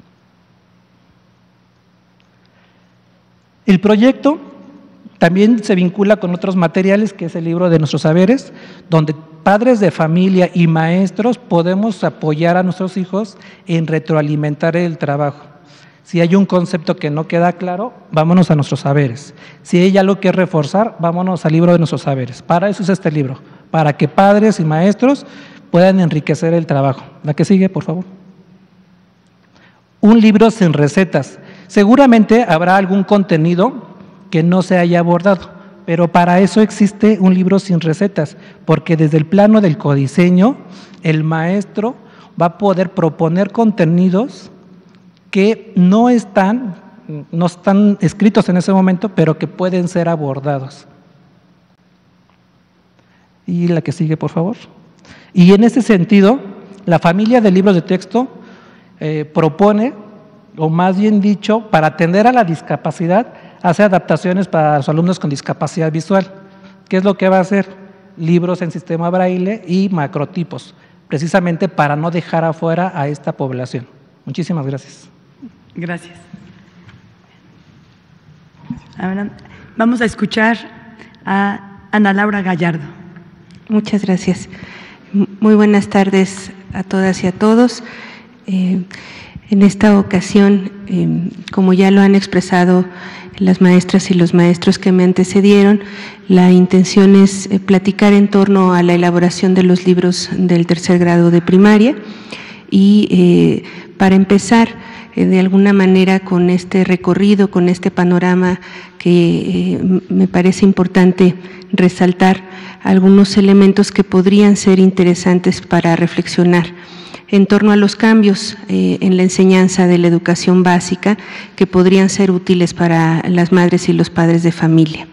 El proyecto también se vincula con otros materiales, que es el libro de nuestros saberes, donde padres de familia y maestros podemos apoyar a nuestros hijos en retroalimentar el trabajo. Si hay un concepto que no queda claro, vámonos a nuestros saberes. Si hay algo que reforzar, vámonos al libro de nuestros saberes. Para eso es este libro, para que padres y maestros puedan enriquecer el trabajo. La que sigue, por favor. Un libro sin recetas. Seguramente habrá algún contenido que no se haya abordado, pero para eso existe un libro sin recetas, porque desde el plano del codiseño, el maestro va a poder proponer contenidos que no están, no están escritos en ese momento, pero que pueden ser abordados. Y la que sigue, por favor. Y en ese sentido, la familia de libros de texto eh, propone, o más bien dicho, para atender a la discapacidad, hace adaptaciones para los alumnos con discapacidad visual. ¿Qué es lo que va a hacer? Libros en sistema braille y macrotipos, precisamente para no dejar afuera a esta población. Muchísimas gracias. Gracias. Vamos a escuchar a Ana Laura Gallardo. Muchas gracias. Muy buenas tardes a todas y a todos. Eh, en esta ocasión, eh, como ya lo han expresado las maestras y los maestros que me antecedieron, la intención es eh, platicar en torno a la elaboración de los libros del tercer grado de primaria y eh, para empezar eh, de alguna manera con este recorrido, con este panorama que eh, me parece importante resaltar algunos elementos que podrían ser interesantes para reflexionar en torno a los cambios eh, en la enseñanza de la educación básica que podrían ser útiles para las madres y los padres de familia.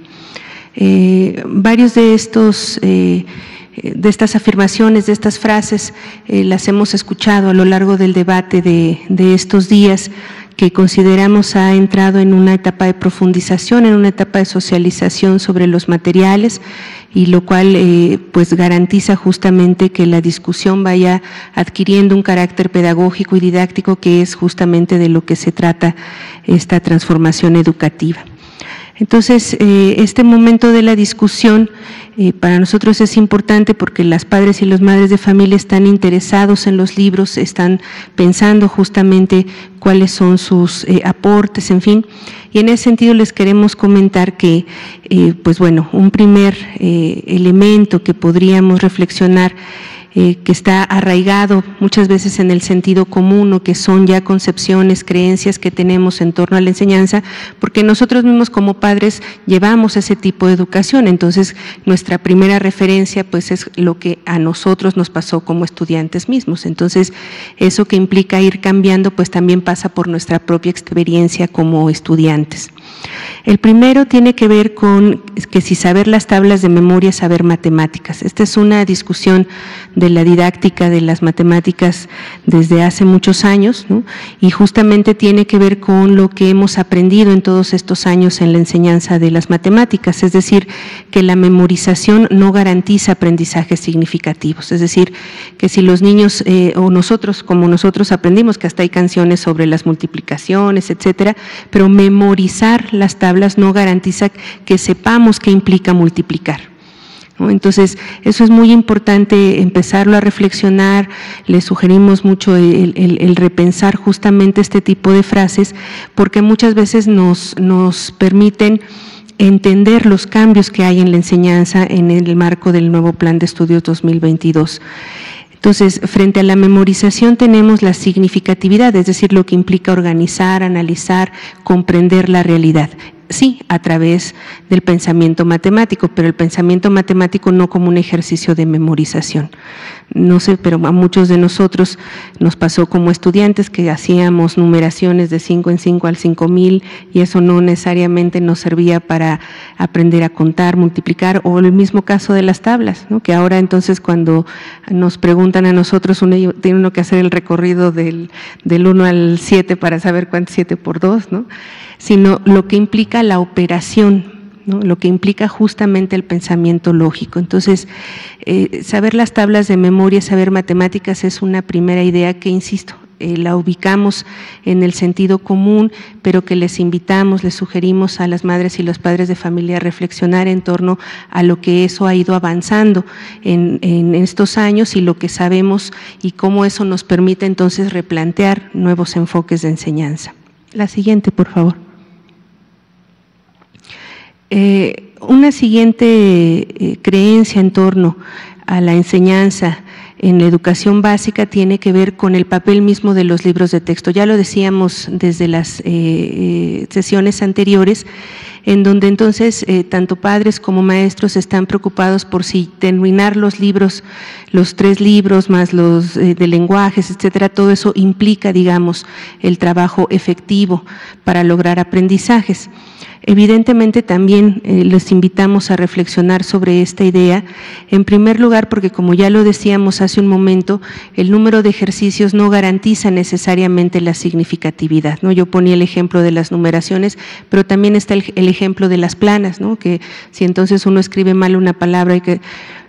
Eh, varios de estos eh, de estas afirmaciones, de estas frases, eh, las hemos escuchado a lo largo del debate de, de estos días, que consideramos ha entrado en una etapa de profundización, en una etapa de socialización sobre los materiales, y lo cual eh, pues garantiza justamente que la discusión vaya adquiriendo un carácter pedagógico y didáctico, que es justamente de lo que se trata esta transformación educativa. Entonces, eh, este momento de la discusión eh, para nosotros es importante porque las padres y los madres de familia están interesados en los libros, están pensando justamente cuáles son sus eh, aportes, en fin. Y en ese sentido les queremos comentar que, eh, pues bueno, un primer eh, elemento que podríamos reflexionar Eh, que está arraigado muchas veces en el sentido común, o que son ya concepciones, creencias que tenemos en torno a la enseñanza, porque nosotros mismos como padres llevamos ese tipo de educación. Entonces nuestra primera referencia pues es lo que a nosotros nos pasó como estudiantes mismos. Entonces eso que implica ir cambiando pues también pasa por nuestra propia experiencia como estudiantes. El primero tiene que ver con que si saber las tablas de memoria es saber matemáticas. Esta es una discusión de la didáctica de las matemáticas desde hace muchos años, ¿no? Y justamente tiene que ver con lo que hemos aprendido en todos estos años en la enseñanza de las matemáticas, es decir, que la memorización no garantiza aprendizajes significativos, es decir, que si los niños eh, o nosotros, como nosotros aprendimos, que hasta hay canciones sobre las multiplicaciones, etcétera, pero memorizar las tablas no garantiza que sepamos qué implica multiplicar, ¿no? Entonces, eso es muy importante empezarlo a reflexionar. Les sugerimos mucho el, el, el repensar justamente este tipo de frases, porque muchas veces nos, nos permiten entender los cambios que hay en la enseñanza en el marco del nuevo Plan de Estudios dos mil veintidós. Entonces, frente a la memorización tenemos la significatividad, es decir, lo que implica organizar, analizar, comprender la realidad. Sí, a través del pensamiento matemático, pero el pensamiento matemático no como un ejercicio de memorización. No sé, pero a muchos de nosotros nos pasó como estudiantes que hacíamos numeraciones de cinco en cinco al cinco mil, y eso no necesariamente nos servía para aprender a contar, multiplicar, o el mismo caso de las tablas, ¿no? Que ahora entonces cuando nos preguntan a nosotros, uno tiene uno que hacer el recorrido del, del uno al siete para saber cuánto es siete por dos, ¿no? Sino lo que implica la operación, ¿no? Lo que implica justamente el pensamiento lógico. Entonces, eh, saber las tablas de memoria, saber matemáticas es una primera idea que, insisto, eh, la ubicamos en el sentido común, pero que les invitamos, les sugerimos a las madres y los padres de familia a reflexionar en torno a lo que eso ha ido avanzando en, en estos años y lo que sabemos, y cómo eso nos permite entonces replantear nuevos enfoques de enseñanza. La siguiente, por favor. Eh, una siguiente eh, creencia en torno a la enseñanza en la educación básica tiene que ver con el papel mismo de los libros de texto. Ya lo decíamos desde las eh, sesiones anteriores, en donde entonces eh, tanto padres como maestros están preocupados por si terminar los libros, los tres libros más los eh, de lenguajes, etcétera, todo eso implica, digamos, el trabajo efectivo para lograr aprendizajes. Evidentemente también eh, les invitamos a reflexionar sobre esta idea, en primer lugar porque, como ya lo decíamos hace un momento, el número de ejercicios no garantiza necesariamente la significatividad, ¿no? Yo ponía el ejemplo de las numeraciones, pero también está el, el ejemplo de las planas, ¿no? Que si entonces uno escribe mal una palabra y que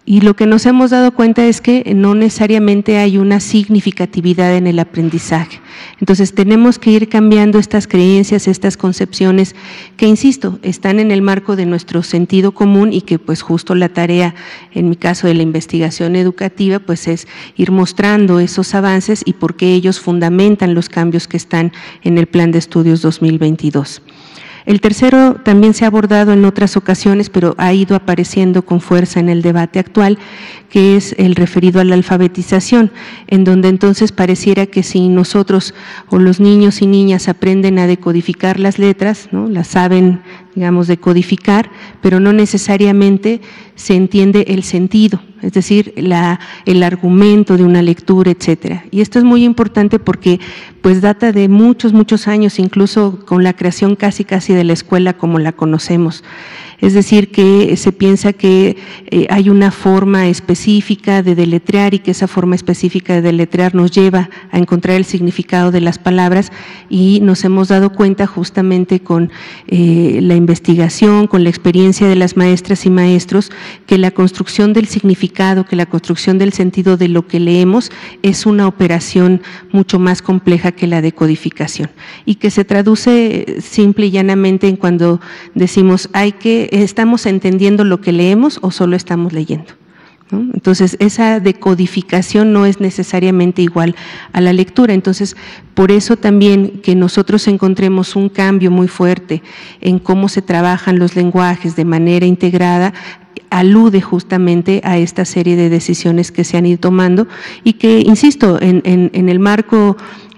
Y lo que nos hemos dado cuenta es que no necesariamente hay una significatividad en el aprendizaje. Entonces tenemos que ir cambiando estas creencias, estas concepciones que, insisto, están en el marco de nuestro sentido común y que pues justo la tarea, en mi caso de la investigación educativa, pues es ir mostrando esos avances y por qué ellos fundamentan los cambios que están en el Plan de Estudios dos mil veintidós. El tercero también se ha abordado en otras ocasiones, pero ha ido apareciendo con fuerza en el debate actual, que es el referido a la alfabetización, en donde entonces pareciera que si nosotros o los niños y niñas aprenden a decodificar las letras, ¿no?, las saben, digamos, decodificar, pero no necesariamente se entiende el sentido, es decir, la, el argumento de una lectura, etcétera. Y esto es muy importante porque pues data de muchos, muchos años, incluso con la creación casi, casi de la escuela como la conocemos. Es decir, que se piensa que eh, hay una forma específica de deletrear y que esa forma específica de deletrear nos lleva a encontrar el significado de las palabras, y nos hemos dado cuenta justamente con eh, la investigación, con la experiencia de las maestras y maestros, que la construcción del significado, que la construcción del sentido de lo que leemos es una operación mucho más compleja que la decodificación, y que se traduce simple y llanamente en cuando decimos hay que ¿estamos entendiendo lo que leemos o solo estamos leyendo? ¿No? Entonces, esa decodificación no es necesariamente igual a la lectura. Entonces, por eso también que nosotros encontremos un cambio muy fuerte en cómo se trabajan los lenguajes de manera integrada, alude justamente a esta serie de decisiones que se han ido tomando y que, insisto, en, en, en el marco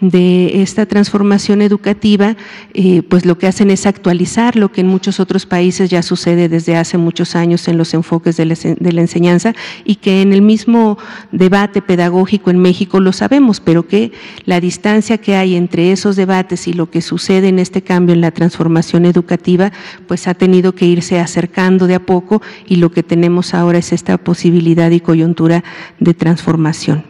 de esta transformación educativa, eh, pues lo que hacen es actualizar lo que en muchos otros países ya sucede desde hace muchos años en los enfoques de la, de la enseñanza, y que en el mismo debate pedagógico en México lo sabemos, pero que la distancia que hay entre esos debates y lo que sucede en este cambio en la transformación educativa, pues ha tenido que irse acercando de a poco, y lo que tenemos ahora es esta posibilidad y coyuntura de transformación.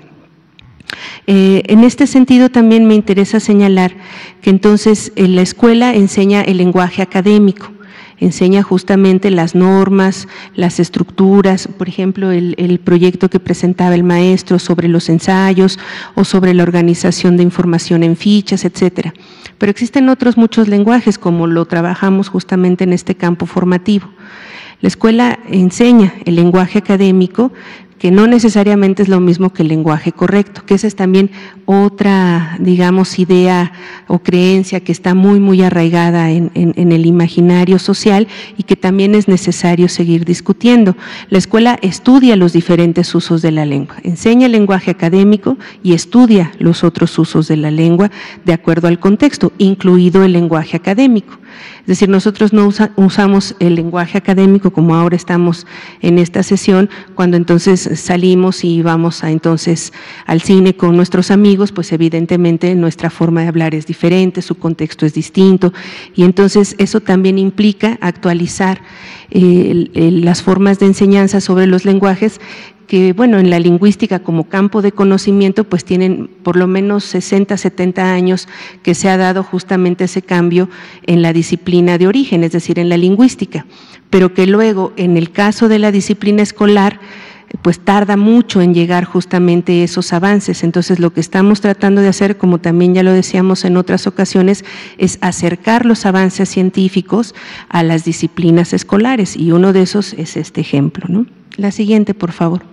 Eh, en este sentido también me interesa señalar que entonces en la escuela enseña el lenguaje académico, enseña justamente las normas, las estructuras, por ejemplo, el, el proyecto que presentaba el maestro sobre los ensayos o sobre la organización de información en fichas, etcétera. Pero existen otros muchos lenguajes, como lo trabajamos justamente en este campo formativo. La escuela enseña el lenguaje académico, que no necesariamente es lo mismo que el lenguaje correcto, que esa es también otra, digamos, idea o creencia que está muy, muy arraigada en, en, en el imaginario social y que también es necesario seguir discutiendo. La escuela estudia los diferentes usos de la lengua, enseña el lenguaje académico y estudia los otros usos de la lengua de acuerdo al contexto, incluido el lenguaje académico. Es decir, nosotros no usa, usamos el lenguaje académico como ahora estamos en esta sesión, cuando entonces salimos y vamos a, entonces al cine con nuestros amigos, pues evidentemente nuestra forma de hablar es diferente, su contexto es distinto, y entonces eso también implica actualizar eh, el, el, las formas de enseñanza sobre los lenguajes, que bueno, en la lingüística como campo de conocimiento pues tienen por lo menos sesenta, setenta años que se ha dado justamente ese cambio en la disciplina de origen, es decir, en la lingüística, pero que luego en el caso de la disciplina escolar pues tarda mucho en llegar justamente esos avances. Entonces lo que estamos tratando de hacer, como también ya lo decíamos en otras ocasiones, es acercar los avances científicos a las disciplinas escolares, y uno de esos es este ejemplo, ¿no? La siguiente, por favor.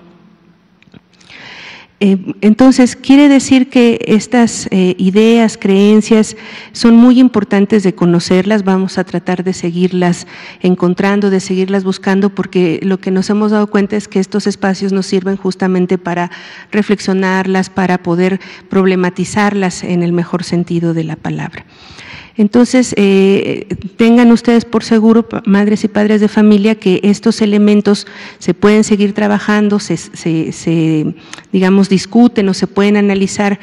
Eh, entonces, quiere decir que estas eh, ideas, creencias son muy importantes de conocerlas, vamos a tratar de seguirlas encontrando, de seguirlas buscando, porque lo que nos hemos dado cuenta es que estos espacios nos sirven justamente para reflexionarlas, para poder problematizarlas en el mejor sentido de la palabra. Entonces, eh, tengan ustedes por seguro, madres y padres de familia, que estos elementos se pueden seguir trabajando, se, se, se digamos, discuten o se pueden analizar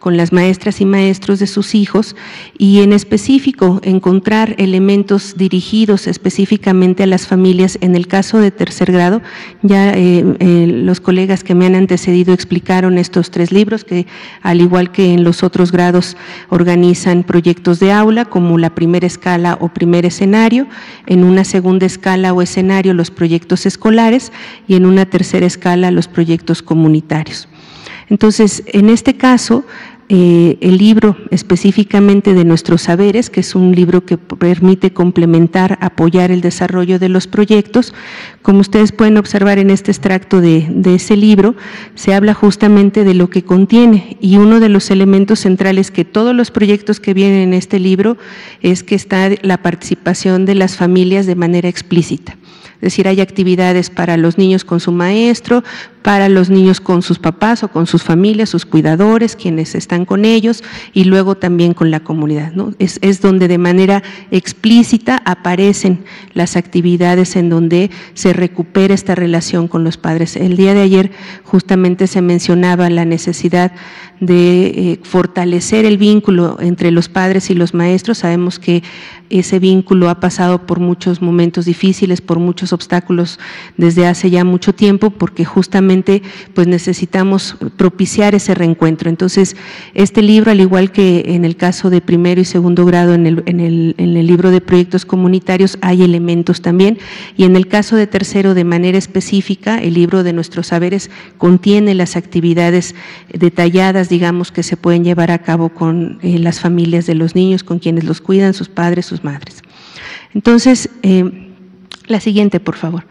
con las maestras y maestros de sus hijos y en específico encontrar elementos dirigidos específicamente a las familias. En el caso de tercer grado, ya eh, eh, los colegas que me han antecedido explicaron estos tres libros que, al igual que en los otros grados, organizan proyectos de aula como la primera escala o primer escenario, en una segunda escala o escenario los proyectos escolares y en una tercera escala los proyectos comunitarios. Entonces, en este caso, eh, el libro específicamente de Nuestros Saberes, que es un libro que permite complementar, apoyar el desarrollo de los proyectos, como ustedes pueden observar en este extracto de, de ese libro, se habla justamente de lo que contiene, y uno de los elementos centrales que todos los proyectos que vienen en este libro es que está la participación de las familias de manera explícita. Es decir, hay actividades para los niños con su maestro, para los niños con sus papás o con sus familias, sus cuidadores, quienes están con ellos, y luego también con la comunidad, ¿no? Es, es donde de manera explícita aparecen las actividades en donde se recupera esta relación con los padres. El día de ayer justamente se mencionaba la necesidad de eh, fortalecer el vínculo entre los padres y los maestros. Sabemos que ese vínculo ha pasado por muchos momentos difíciles, por muchos obstáculos desde hace ya mucho tiempo, porque justamente pues necesitamos propiciar ese reencuentro. Entonces, este libro, al igual que en el caso de primero y segundo grado, en el, en el, en el libro de proyectos comunitarios hay elementos también, y en el caso de tercero, de manera específica, el libro de Nuestros Saberes contiene las actividades detalladas, digamos, que se pueden llevar a cabo con eh, las familias de los niños, con quienes los cuidan, sus padres, sus madres. Entonces, eh, la siguiente, por favor.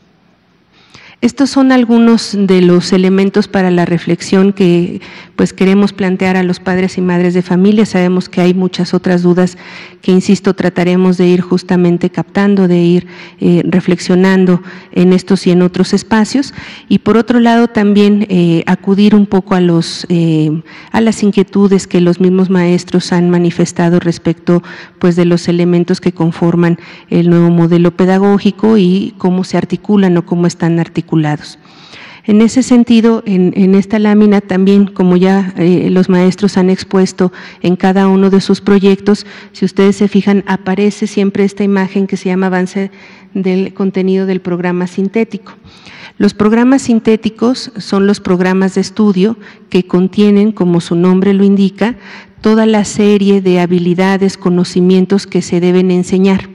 Estos son algunos de los elementos para la reflexión que pues queremos plantear a los padres y madres de familia. Sabemos que hay muchas otras dudas que, insisto, trataremos de ir justamente captando, de ir eh, reflexionando en estos y en otros espacios. Y por otro lado también eh, acudir un poco a, los, eh, a las inquietudes que los mismos maestros han manifestado respecto pues de los elementos que conforman el nuevo modelo pedagógico y cómo se articulan o cómo están articulados. En ese sentido, en, en esta lámina también, como ya eh, los maestros han expuesto en cada uno de sus proyectos, si ustedes se fijan, aparece siempre esta imagen que se llama avance del contenido del programa sintético. Los programas sintéticos son los programas de estudio que contienen, como su nombre lo indica, toda la serie de habilidades, conocimientos que se deben enseñar.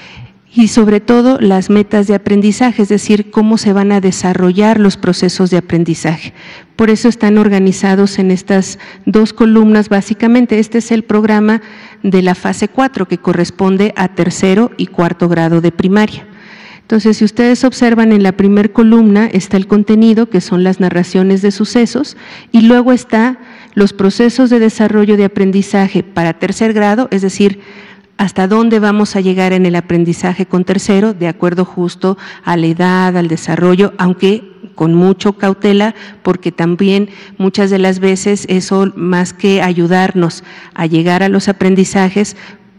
Y sobre todo las metas de aprendizaje, es decir, cómo se van a desarrollar los procesos de aprendizaje. Por eso están organizados en estas dos columnas básicamente. Este es el programa de la fase cuatro, que corresponde a tercero y cuarto grado de primaria. Entonces, si ustedes observan, en la primer columna está el contenido, que son las narraciones de sucesos, y luego está los procesos de desarrollo de aprendizaje para tercer grado, es decir, hasta dónde vamos a llegar en el aprendizaje con tercero, de acuerdo justo a la edad, al desarrollo, aunque con mucho cautela, porque también muchas de las veces eso, más que ayudarnos a llegar a los aprendizajes,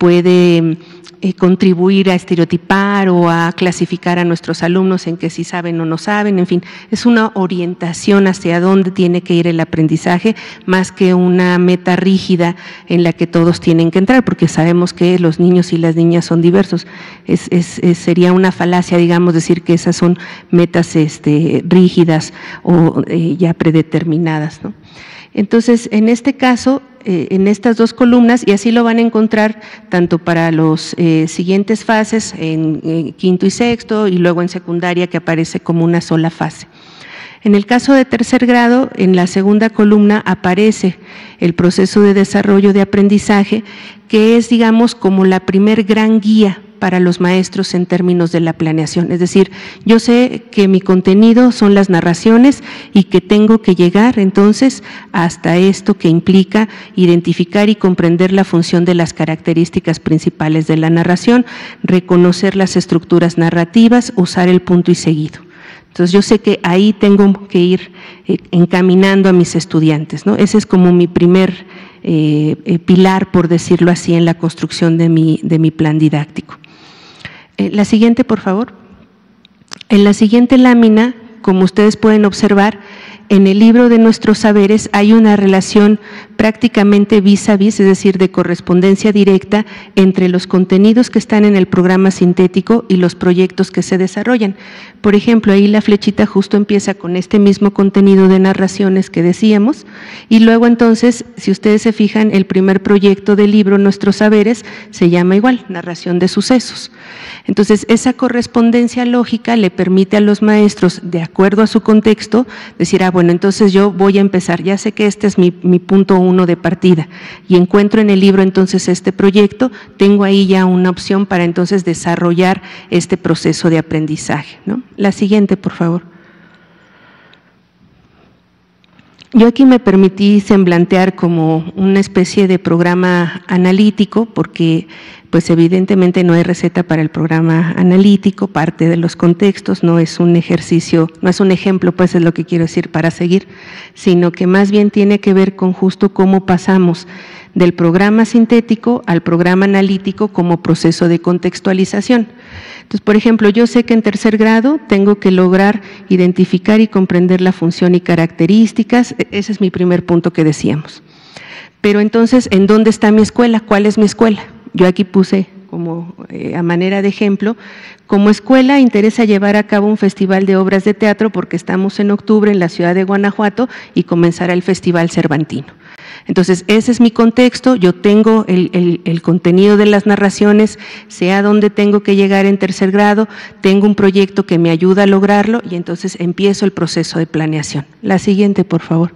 puede eh, contribuir a estereotipar o a clasificar a nuestros alumnos en que si saben o no saben. En fin, es una orientación hacia dónde tiene que ir el aprendizaje, más que una meta rígida en la que todos tienen que entrar, porque sabemos que los niños y las niñas son diversos. Es, es, es, sería una falacia, digamos, decir que esas son metas este, rígidas o eh, ya predeterminadas, ¿no? Entonces, en este caso, eh, en estas dos columnas, y así lo van a encontrar tanto para los eh, siguientes fases, en eh, quinto y sexto, y luego en secundaria, que aparece como una sola fase. En el caso de tercer grado, en la segunda columna aparece el proceso de desarrollo de aprendizaje, que es, digamos, como la primer gran guía para los maestros en términos de la planeación. Es decir, yo sé que mi contenido son las narraciones y que tengo que llegar entonces hasta esto que implica identificar y comprender la función de las características principales de la narración, reconocer las estructuras narrativas, usar el punto y seguido. Entonces, yo sé que ahí tengo que ir eh, encaminando a mis estudiantes, ¿no? Ese es como mi primer eh, eh, pilar, por decirlo así, en la construcción de mi, de mi plan didáctico. Eh, la siguiente, por favor. En la siguiente lámina, como ustedes pueden observar, En el libro de Nuestros Saberes hay una relación prácticamente vis a vis, es decir, de correspondencia directa entre los contenidos que están en el programa sintético y los proyectos que se desarrollan. Por ejemplo, ahí la flechita justo empieza con este mismo contenido de narraciones que decíamos, y luego entonces, si ustedes se fijan, el primer proyecto del libro Nuestros Saberes se llama igual, narración de sucesos. Entonces, esa correspondencia lógica le permite a los maestros, de acuerdo a su contexto, decir, ah, bueno, entonces yo voy a empezar, ya sé que este es mi, mi punto uno de partida y encuentro en el libro entonces este proyecto, tengo ahí ya una opción para entonces desarrollar este proceso de aprendizaje, ¿no? La siguiente, por favor. Yo aquí me permití semblantear como una especie de programa analítico porque pues evidentemente no hay receta para el programa analítico, parte de los contextos, no es un ejercicio, no es un ejemplo, pues es lo que quiero decir para seguir, sino que más bien tiene que ver con justo cómo pasamos del programa sintético al programa analítico como proceso de contextualización. Entonces, por ejemplo, yo sé que en tercer grado tengo que lograr identificar y comprender la función y características, ese es mi primer punto que decíamos. Pero entonces, ¿en dónde está mi escuela? ¿Cuál es mi escuela? Yo aquí puse como eh, a manera de ejemplo, como escuela interesa llevar a cabo un festival de obras de teatro porque estamos en octubre en la ciudad de Guanajuato y comenzará el Festival Cervantino. Entonces, ese es mi contexto, yo tengo el, el, el contenido de las narraciones, sé a dónde tengo que llegar en tercer grado, tengo un proyecto que me ayuda a lograrlo y entonces empiezo el proceso de planeación. La siguiente, por favor.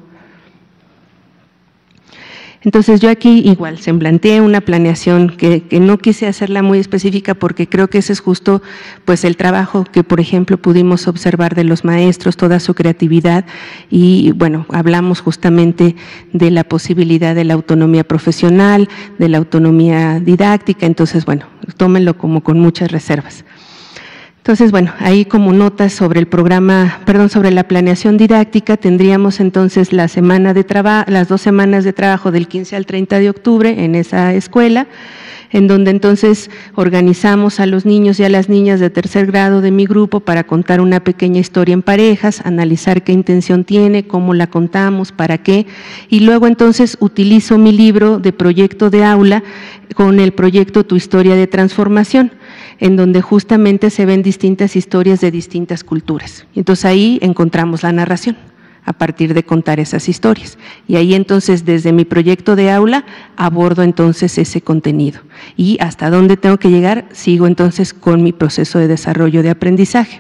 Entonces yo aquí igual semblanteé una planeación que, que no quise hacerla muy específica porque creo que ese es justo pues el trabajo que por ejemplo pudimos observar de los maestros, toda su creatividad y bueno, hablamos justamente de la posibilidad de la autonomía profesional, de la autonomía didáctica, entonces bueno, tómenlo como con muchas reservas. Entonces, bueno, ahí como notas sobre el programa, perdón, sobre la planeación didáctica, tendríamos entonces la semana de trabajo, las dos semanas de trabajo del quince al treinta de octubre en esa escuela, en donde entonces organizamos a los niños y a las niñas de tercer grado de mi grupo para contar una pequeña historia en parejas, analizar qué intención tiene, cómo la contamos, para qué, y luego entonces utilizo mi libro de proyecto de aula con el proyecto Tu Historia de Transformación, en donde justamente se ven distintas historias de distintas culturas. Entonces ahí encontramos la narración, a partir de contar esas historias. Y ahí entonces desde mi proyecto de aula abordo entonces ese contenido. Y hasta dónde tengo que llegar, sigo entonces con mi proceso de desarrollo de aprendizaje.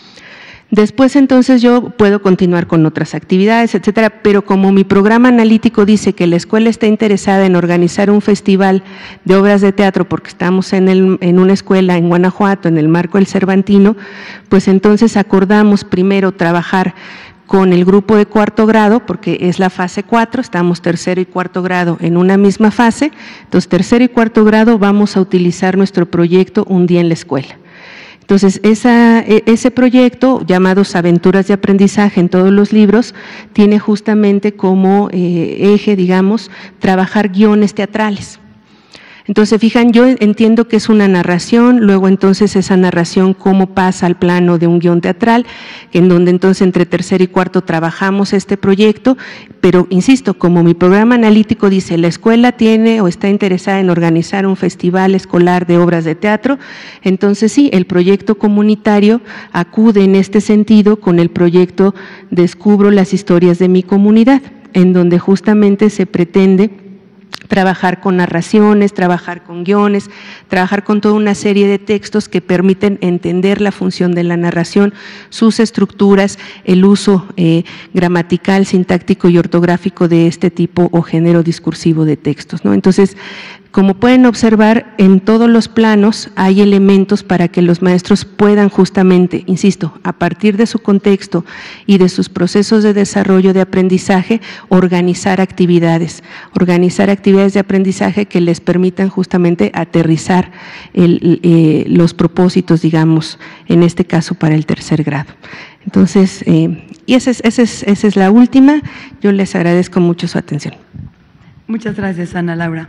Después entonces yo puedo continuar con otras actividades, etcétera, pero como mi programa analítico dice que la escuela está interesada en organizar un festival de obras de teatro porque estamos en, el, en una escuela en Guanajuato, en el marco del Cervantino, pues entonces acordamos primero trabajar con el grupo de cuarto grado, porque es la fase cuatro, estamos tercero y cuarto grado en una misma fase, entonces tercero y cuarto grado vamos a utilizar nuestro proyecto Un Día en la Escuela. Entonces, esa, ese proyecto, llamados Aventuras de Aprendizaje en todos los libros, tiene justamente como eh, eje, digamos, trabajar guiones teatrales. Entonces, fijan, yo entiendo que es una narración, luego entonces esa narración cómo pasa al plano de un guión teatral, en donde entonces entre tercer y cuarto trabajamos este proyecto, pero insisto, como mi programa analítico dice, la escuela tiene o está interesada en organizar un festival escolar de obras de teatro, entonces sí, el proyecto comunitario acude en este sentido con el proyecto Descubro las historias de mi comunidad, en donde justamente se pretende trabajar con narraciones, trabajar con guiones, trabajar con toda una serie de textos que permiten entender la función de la narración, sus estructuras, el uso eh, gramatical, sintáctico y ortográfico de este tipo o género discursivo de textos, ¿no? Entonces, como pueden observar, en todos los planos hay elementos para que los maestros puedan justamente, insisto, a partir de su contexto y de sus procesos de desarrollo de aprendizaje, organizar actividades, organizar actividades de aprendizaje que les permitan justamente aterrizar el, eh, los propósitos, digamos, en este caso para el tercer grado. Entonces, eh, y esa es, esa, es, esa es la última. Yo les agradezco mucho su atención. Muchas gracias, Ana Laura.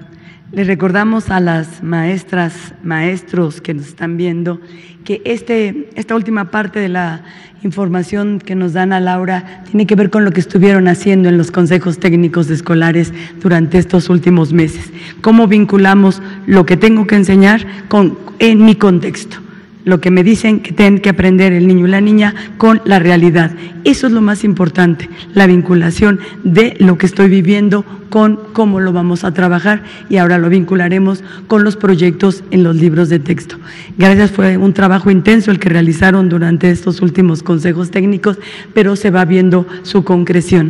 Les recordamos a las maestras, maestros que nos están viendo que este, esta última parte de la información que nos dan a Laura tiene que ver con lo que estuvieron haciendo en los consejos técnicos escolares durante estos últimos meses. Cómo vinculamos lo que tengo que enseñar con, en mi contexto, lo que me dicen que tienen que aprender el niño y la niña con la realidad. Eso es lo más importante, la vinculación de lo que estoy viviendo con cómo lo vamos a trabajar, y ahora lo vincularemos con los proyectos en los libros de texto. Gracias, fue un trabajo intenso el que realizaron durante estos últimos consejos técnicos, pero se va viendo su concreción.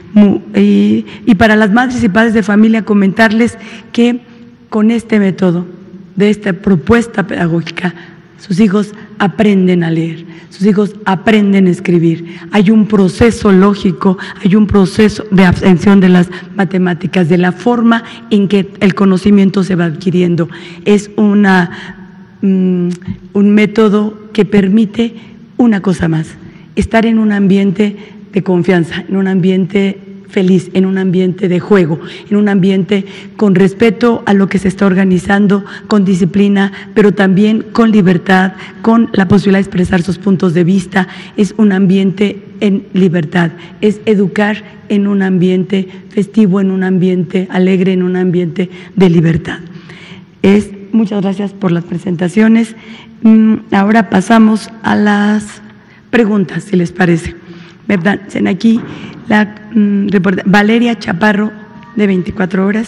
Y, y para las madres y padres de familia, comentarles que con este método, de esta propuesta pedagógica, sus hijos aprenden a leer, sus hijos aprenden a escribir. Hay un proceso lógico, hay un proceso de abstención de las matemáticas, de la forma en que el conocimiento se va adquiriendo. Es una, um, un método que permite una cosa más, estar en un ambiente de confianza, en un ambiente feliz, en un ambiente de juego, en un ambiente con respeto a lo que se está organizando, con disciplina, pero también con libertad, con la posibilidad de expresar sus puntos de vista. Es un ambiente en libertad, es educar en un ambiente festivo, en un ambiente alegre, en un ambiente de libertad. Es, muchas gracias por las presentaciones. Ahora pasamos a las preguntas, si les parece. ¿Verdad? Aquí la um, Valeria Chaparro, de veinticuatro horas.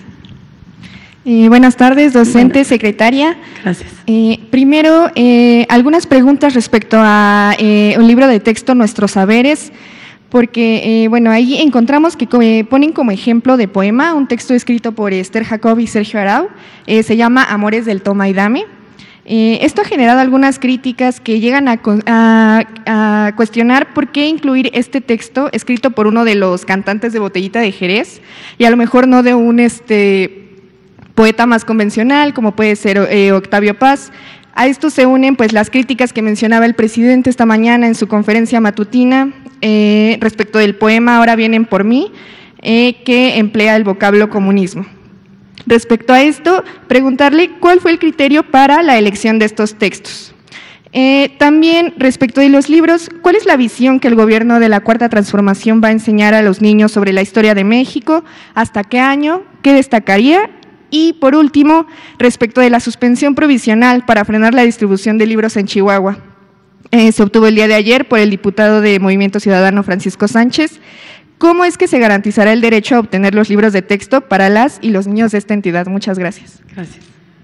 Eh, buenas tardes, docente, Buenas. secretaria. Gracias. Eh, primero, eh, algunas preguntas respecto a eh, un libro de texto, Nuestros Saberes, porque, eh, bueno, ahí encontramos que eh, ponen como ejemplo de poema un texto escrito por Esther Jacob y Sergio Arau, eh, se llama Amores del toma y dame. Eh, esto ha generado algunas críticas que llegan a, a, a cuestionar por qué incluir este texto escrito por uno de los cantantes de Botellita de Jerez y a lo mejor no de un este, poeta más convencional como puede ser eh, Octavio Paz. A esto se unen pues las críticas que mencionaba el presidente esta mañana en su conferencia matutina eh, respecto del poema Ahora vienen por mí, eh, que emplea el vocablo comunismo. Respecto a esto, preguntarle cuál fue el criterio para la elección de estos textos. Eh, también, respecto de los libros, ¿cuál es la visión que el gobierno de la Cuarta Transformación va a enseñar a los niños sobre la historia de México? ¿Hasta qué año? ¿Qué destacaría? Y, por último, respecto de la suspensión provisional para frenar la distribución de libros en Chihuahua. Eh, se obtuvo el día de ayer por el diputado de Movimiento Ciudadano, Francisco Sánchez. ¿Cómo es que se garantizará el derecho a obtener los libros de texto para las y los niños de esta entidad? Muchas gracias. Gracias.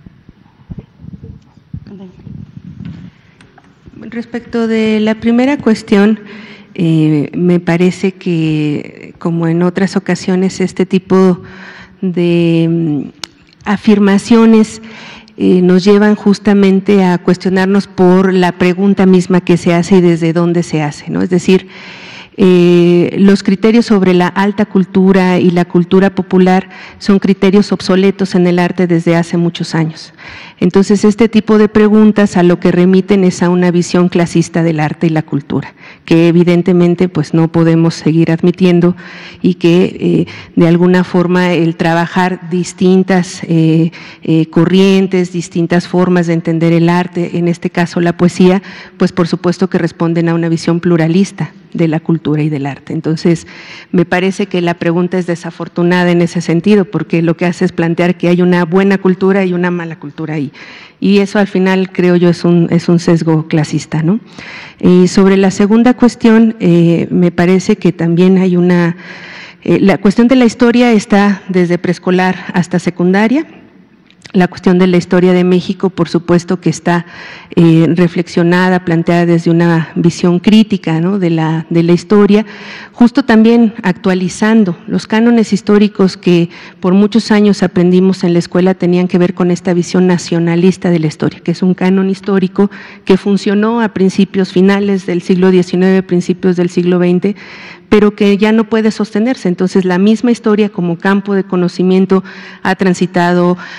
Respecto de la primera cuestión, eh, me parece que, como en otras ocasiones, este tipo de mm, afirmaciones eh, nos llevan justamente a cuestionarnos por la pregunta misma que se hace y desde dónde se hace, ¿no? Es decir, Eh, los criterios sobre la alta cultura y la cultura popular son criterios obsoletos en el arte desde hace muchos años. Entonces, este tipo de preguntas a lo que remiten es a una visión clasista del arte y la cultura, que evidentemente pues no podemos seguir admitiendo y que eh, de alguna forma el trabajar distintas eh, eh, corrientes, distintas formas de entender el arte, en este caso la poesía, pues por supuesto que responden a una visión pluralista de la cultura y del arte. Entonces, me parece que la pregunta es desafortunada en ese sentido, porque lo que hace es plantear que hay una buena cultura y una mala cultura ahí. Y eso al final creo yo es un, es un sesgo clasista, ¿no? Y sobre la segunda cuestión, eh, me parece que también hay una… Eh, la cuestión de la historia está desde preescolar hasta secundaria. La cuestión de la historia de México, por supuesto que está eh, reflexionada, planteada desde una visión crítica, ¿no?, de la, de la historia, justo también actualizando los cánones históricos que por muchos años aprendimos en la escuela tenían que ver con esta visión nacionalista de la historia, que es un canon histórico que funcionó a principios finales del siglo diecinueve, principios del siglo veinte, pero que ya no puede sostenerse. Entonces, la misma historia como campo de conocimiento ha transitado, ha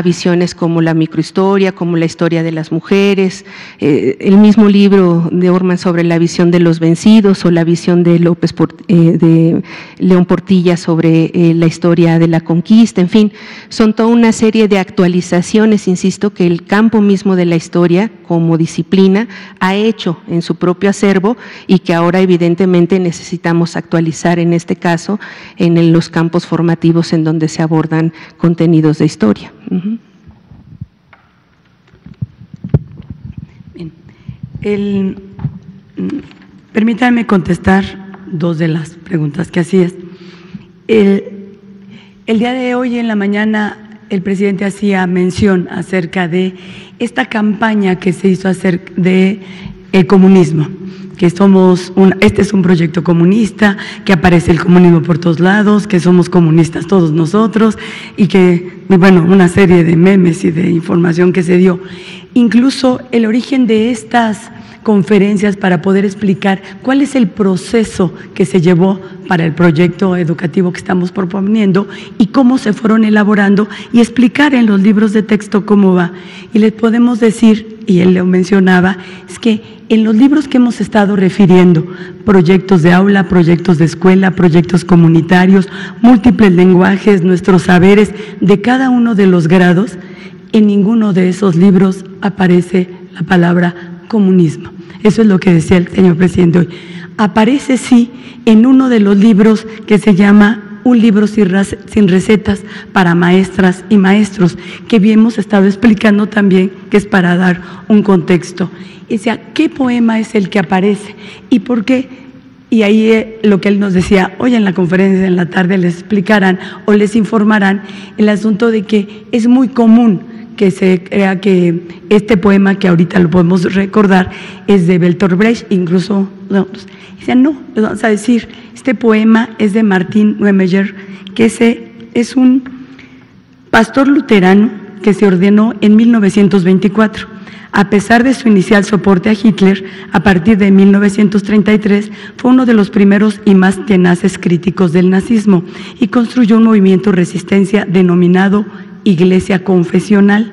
visiones como la microhistoria, como la historia de las mujeres, eh, el mismo libro de Orman sobre la visión de los vencidos o la visión de López Port, eh, de León Portilla sobre eh, la historia de la conquista, en fin, son toda una serie de actualizaciones, insisto, que el campo mismo de la historia como disciplina ha hecho en su propio acervo y que ahora evidentemente necesitamos actualizar en este caso en el, los campos formativos en donde se abordan contenidos de historia. Uh-huh. Bien. El, permítanme contestar dos de las preguntas que hacías. El, el día de hoy en la mañana el presidente hacía mención acerca de esta campaña que se hizo acerca de el comunismo, que somos un, este es un proyecto comunista, que aparece el comunismo por todos lados, que somos comunistas todos nosotros y que, bueno, una serie de memes y de información que se dio. Incluso el origen de estas conferencias para poder explicar cuál es el proceso que se llevó para el proyecto educativo que estamos proponiendo y cómo se fueron elaborando y explicar en los libros de texto cómo va. Y les podemos decir, y él lo mencionaba, es que en los libros que hemos estado refiriendo, proyectos de aula, proyectos de escuela, proyectos comunitarios, múltiples lenguajes, nuestros saberes de cada uno de los grados, en ninguno de esos libros aparece la palabra comunismo. Eso es lo que decía el señor presidente hoy. Aparece sí en uno de los libros que se llama Un libro sin recetas para maestras y maestros, que bien hemos estado explicando también que es para dar un contexto. Y decía, ¿qué poema es el que aparece? ¿Y por qué? Y ahí eh, lo que él nos decía, hoy en la conferencia en la tarde les explicarán o les informarán el asunto de que es muy común que se crea que este poema, que ahorita lo podemos recordar, es de Bertolt Brecht, incluso, no, decían, no, les vamos a decir, este poema es de Martin Niemeyer, que ese es un pastor luterano que se ordenó en mil novecientos veinticuatro. A pesar de su inicial soporte a Hitler, a partir de mil novecientos treinta y tres, fue uno de los primeros y más tenaces críticos del nazismo y construyó un movimiento de resistencia denominado Iglesia Confesional.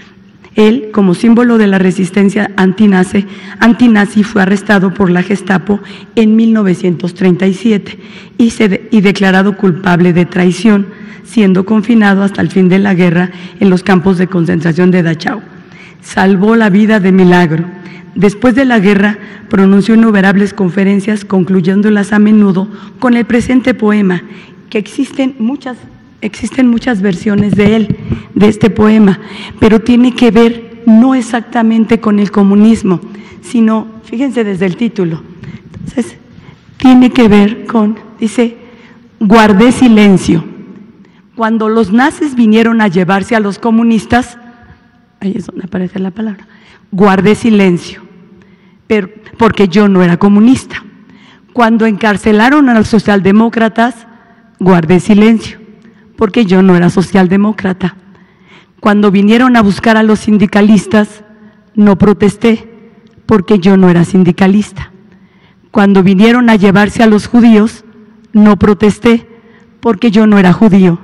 Él, como símbolo de la resistencia antinazi, antinazi fue arrestado por la Gestapo en mil novecientos treinta y siete y, se de, y declarado culpable de traición, siendo confinado hasta el fin de la guerra en los campos de concentración de Dachau. Salvó la vida de milagro. Después de la guerra, pronunció innumerables conferencias, concluyéndolas a menudo con el presente poema, que existen muchas Existen muchas versiones de él, de este poema, pero tiene que ver no exactamente con el comunismo, sino, fíjense desde el título, entonces, tiene que ver con, dice, guardé silencio. Cuando los nazis vinieron a llevarse a los comunistas, ahí es donde aparece la palabra, guardé silencio, pero, porque yo no era comunista. Cuando encarcelaron a los socialdemócratas, guardé silencio, porque yo no era socialdemócrata. Cuando vinieron a buscar a los sindicalistas, no protesté, porque yo no era sindicalista. Cuando vinieron a llevarse a los judíos, no protesté, porque yo no era judío.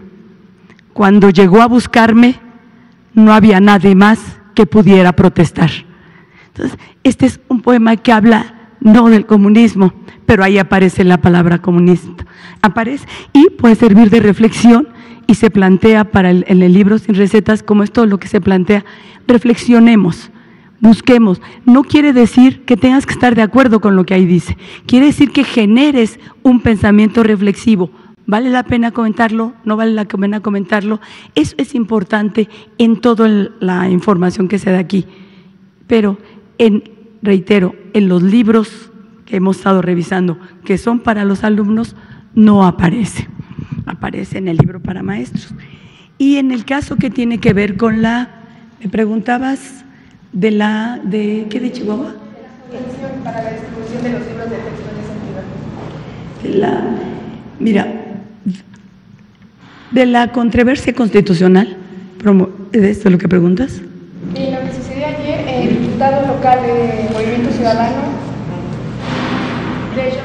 Cuando llegó a buscarme, no había nadie más que pudiera protestar. Entonces, este es un poema que habla no del comunismo, pero ahí aparece la palabra comunista. Aparece y puede servir de reflexión y se plantea para el, en el libro Sin Recetas, como es todo lo que se plantea, reflexionemos, busquemos. No quiere decir que tengas que estar de acuerdo con lo que ahí dice, quiere decir que generes un pensamiento reflexivo. ¿Vale la pena comentarlo? ¿No vale la pena comentarlo? Eso es importante en toda la información que se da aquí. Pero, en, reitero, en los libros que hemos estado revisando, que son para los alumnos, no aparece. Aparece en el libro para maestros. Y en el caso que tiene que ver con la, me preguntabas de la, de ¿qué de Chihuahua? Para la distribución de los libros de texto en ese De la, mira, de la controversia constitucional, ¿es esto lo que preguntas? Y lo que sucedió ayer, el diputado local de Movimiento Ciudadano, de hecho,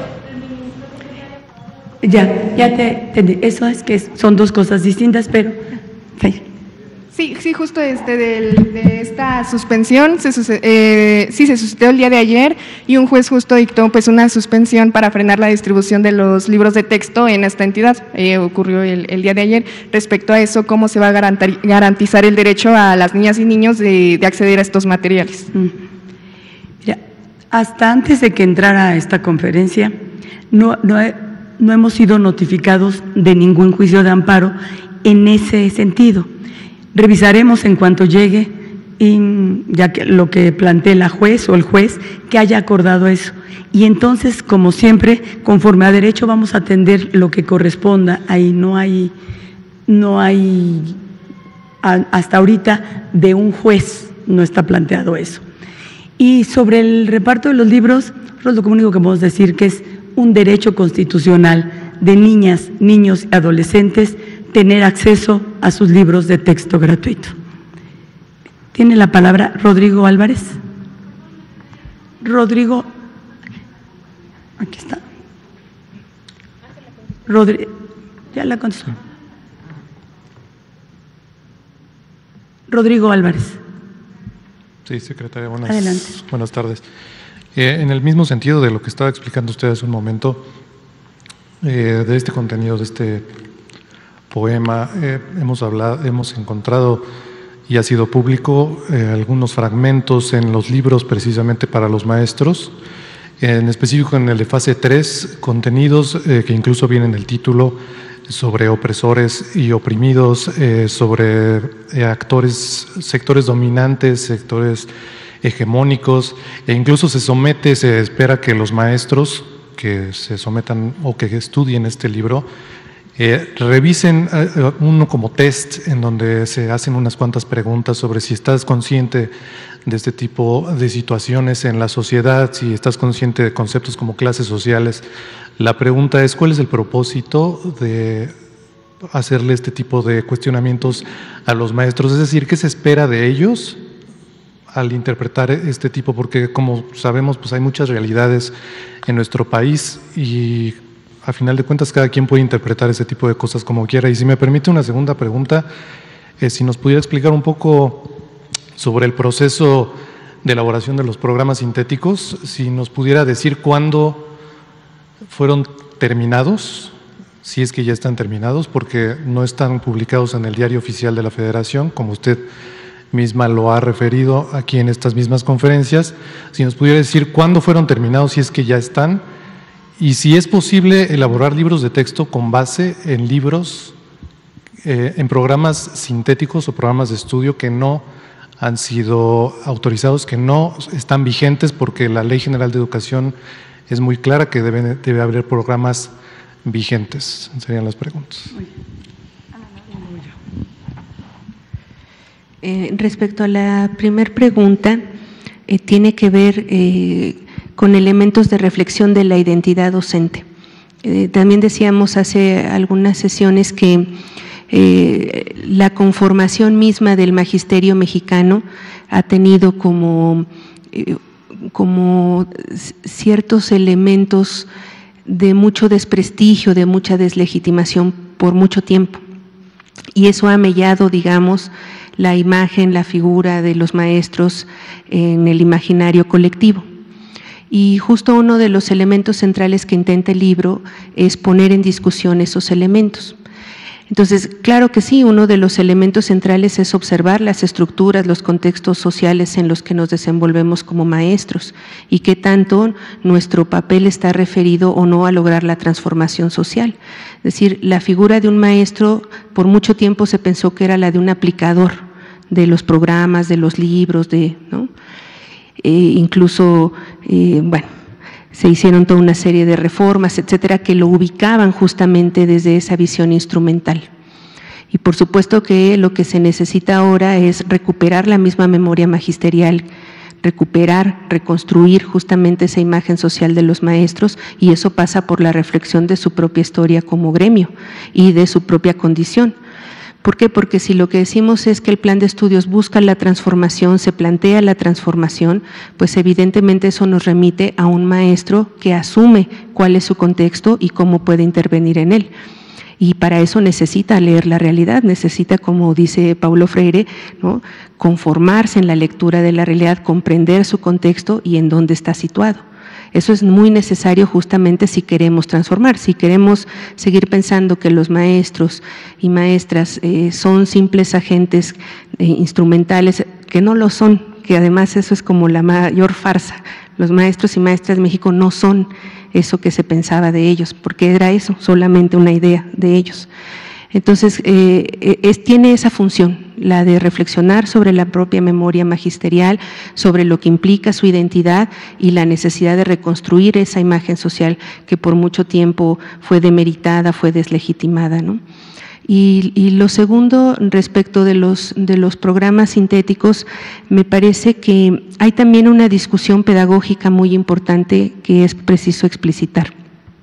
Ya, ya te entendí. Eso es que son dos cosas distintas, pero… Sí, Sí, sí, justo este del, de esta suspensión, se, eh, sí, se suscitó el día de ayer y un juez justo dictó pues una suspensión para frenar la distribución de los libros de texto en esta entidad. Eh, ocurrió el, el día de ayer. Respecto a eso, ¿cómo se va a garantar, garantizar el derecho a las niñas y niños de, de acceder a estos materiales? Mm. Mira, hasta antes de que entrara a esta conferencia, no, no, no hemos sido notificados de ningún juicio de amparo en ese sentido. Revisaremos en cuanto llegue, y ya que lo que plantee la juez o el juez, que haya acordado eso. Y entonces, como siempre, conforme a derecho, vamos a atender lo que corresponda. Ahí no hay, no hay, hasta ahorita, de un juez no está planteado eso. Y sobre el reparto de los libros, lo único que podemos decir que es un derecho constitucional de niñas, niños y adolescentes tener acceso a sus libros de texto gratuito. Tiene la palabra Rodrigo Álvarez. Rodrigo, aquí está. Rodrigo, ya la contestó. Rodrigo Álvarez. Sí, secretaria, buenas, Adelante. buenas tardes. Eh, en el mismo sentido de lo que estaba explicando usted hace un momento, eh, de este contenido, de este poema, eh, hemos hablado, hemos encontrado y ha sido público eh, algunos fragmentos en los libros precisamente para los maestros, en específico en el de fase tres, contenidos eh, que incluso vienen en el título sobre opresores y oprimidos, eh, sobre eh, actores, sectores dominantes, sectores hegemónicos, e incluso se somete, se espera que los maestros que se sometan o que estudien este libro Eh, revisen eh, uno como test en donde se hacen unas cuantas preguntas sobre si estás consciente de este tipo de situaciones en la sociedad, si estás consciente de conceptos como clases sociales. La pregunta es, ¿cuál es el propósito de hacerle este tipo de cuestionamientos a los maestros? Es decir, ¿qué se espera de ellos al interpretar este tipo? Porque como sabemos, pues hay muchas realidades en nuestro país y a final de cuentas cada quien puede interpretar ese tipo de cosas como quiera. Y si me permite una segunda pregunta, eh, si nos pudiera explicar un poco sobre el proceso de elaboración de los programas sintéticos, si nos pudiera decir cuándo fueron terminados, si es que ya están terminados, porque no están publicados en el Diario Oficial de la Federación, como usted misma lo ha referido aquí en estas mismas conferencias. Si nos pudiera decir cuándo fueron terminados, si es que ya están, y si es posible elaborar libros de texto con base en libros, eh, en programas sintéticos o programas de estudio que no han sido autorizados, que no están vigentes, porque la Ley General de Educación es muy clara que debe, debe haber programas vigentes. Serían las preguntas. Eh, respecto a la primera pregunta, eh, tiene que ver eh, con elementos de reflexión de la identidad docente. Eh, también decíamos hace algunas sesiones que eh, la conformación misma del magisterio mexicano ha tenido como, eh, como ciertos elementos de mucho desprestigio, de mucha deslegitimación por mucho tiempo. Y eso ha mellado, digamos, la imagen, la figura de los maestros en el imaginario colectivo. Y justo uno de los elementos centrales que intenta el libro es poner en discusión esos elementos. Entonces, claro que sí, uno de los elementos centrales es observar las estructuras, los contextos sociales en los que nos desenvolvemos como maestros y qué tanto nuestro papel está referido o no a lograr la transformación social. Es decir, la figura de un maestro por mucho tiempo se pensó que era la de un aplicador de los programas, de los libros, de, ¿no? Eh, incluso, eh, bueno, se hicieron toda una serie de reformas, etcétera, que lo ubicaban justamente desde esa visión instrumental. Y por supuesto que lo que se necesita ahora es recuperar la misma memoria magisterial, recuperar, reconstruir justamente esa imagen social de los maestros, y eso pasa por la reflexión de su propia historia como gremio y de su propia condición. ¿Por qué? Porque si lo que decimos es que el plan de estudios busca la transformación, se plantea la transformación, pues evidentemente eso nos remite a un maestro que asume cuál es su contexto y cómo puede intervenir en él. y para eso necesita leer la realidad, necesita, como dice Paulo Freire, ¿no?, conformarse en la lectura de la realidad, comprender su contexto y en dónde está situado. Eso es muy necesario justamente si queremos transformar, si queremos seguir pensando que los maestros y maestras eh, son simples agentes eh, instrumentales, que no lo son, que además eso es como la mayor farsa. Los maestros y maestras de México no son eso que se pensaba de ellos, porque era eso, solamente una idea de ellos. Entonces, eh, es, tiene esa función, la de reflexionar sobre la propia memoria magisterial, sobre lo que implica su identidad y la necesidad de reconstruir esa imagen social que por mucho tiempo fue demeritada, fue deslegitimada, ¿no? Y, y lo segundo, respecto de los, de los programas sintéticos, me parece que hay también una discusión pedagógica muy importante que es preciso explicitar,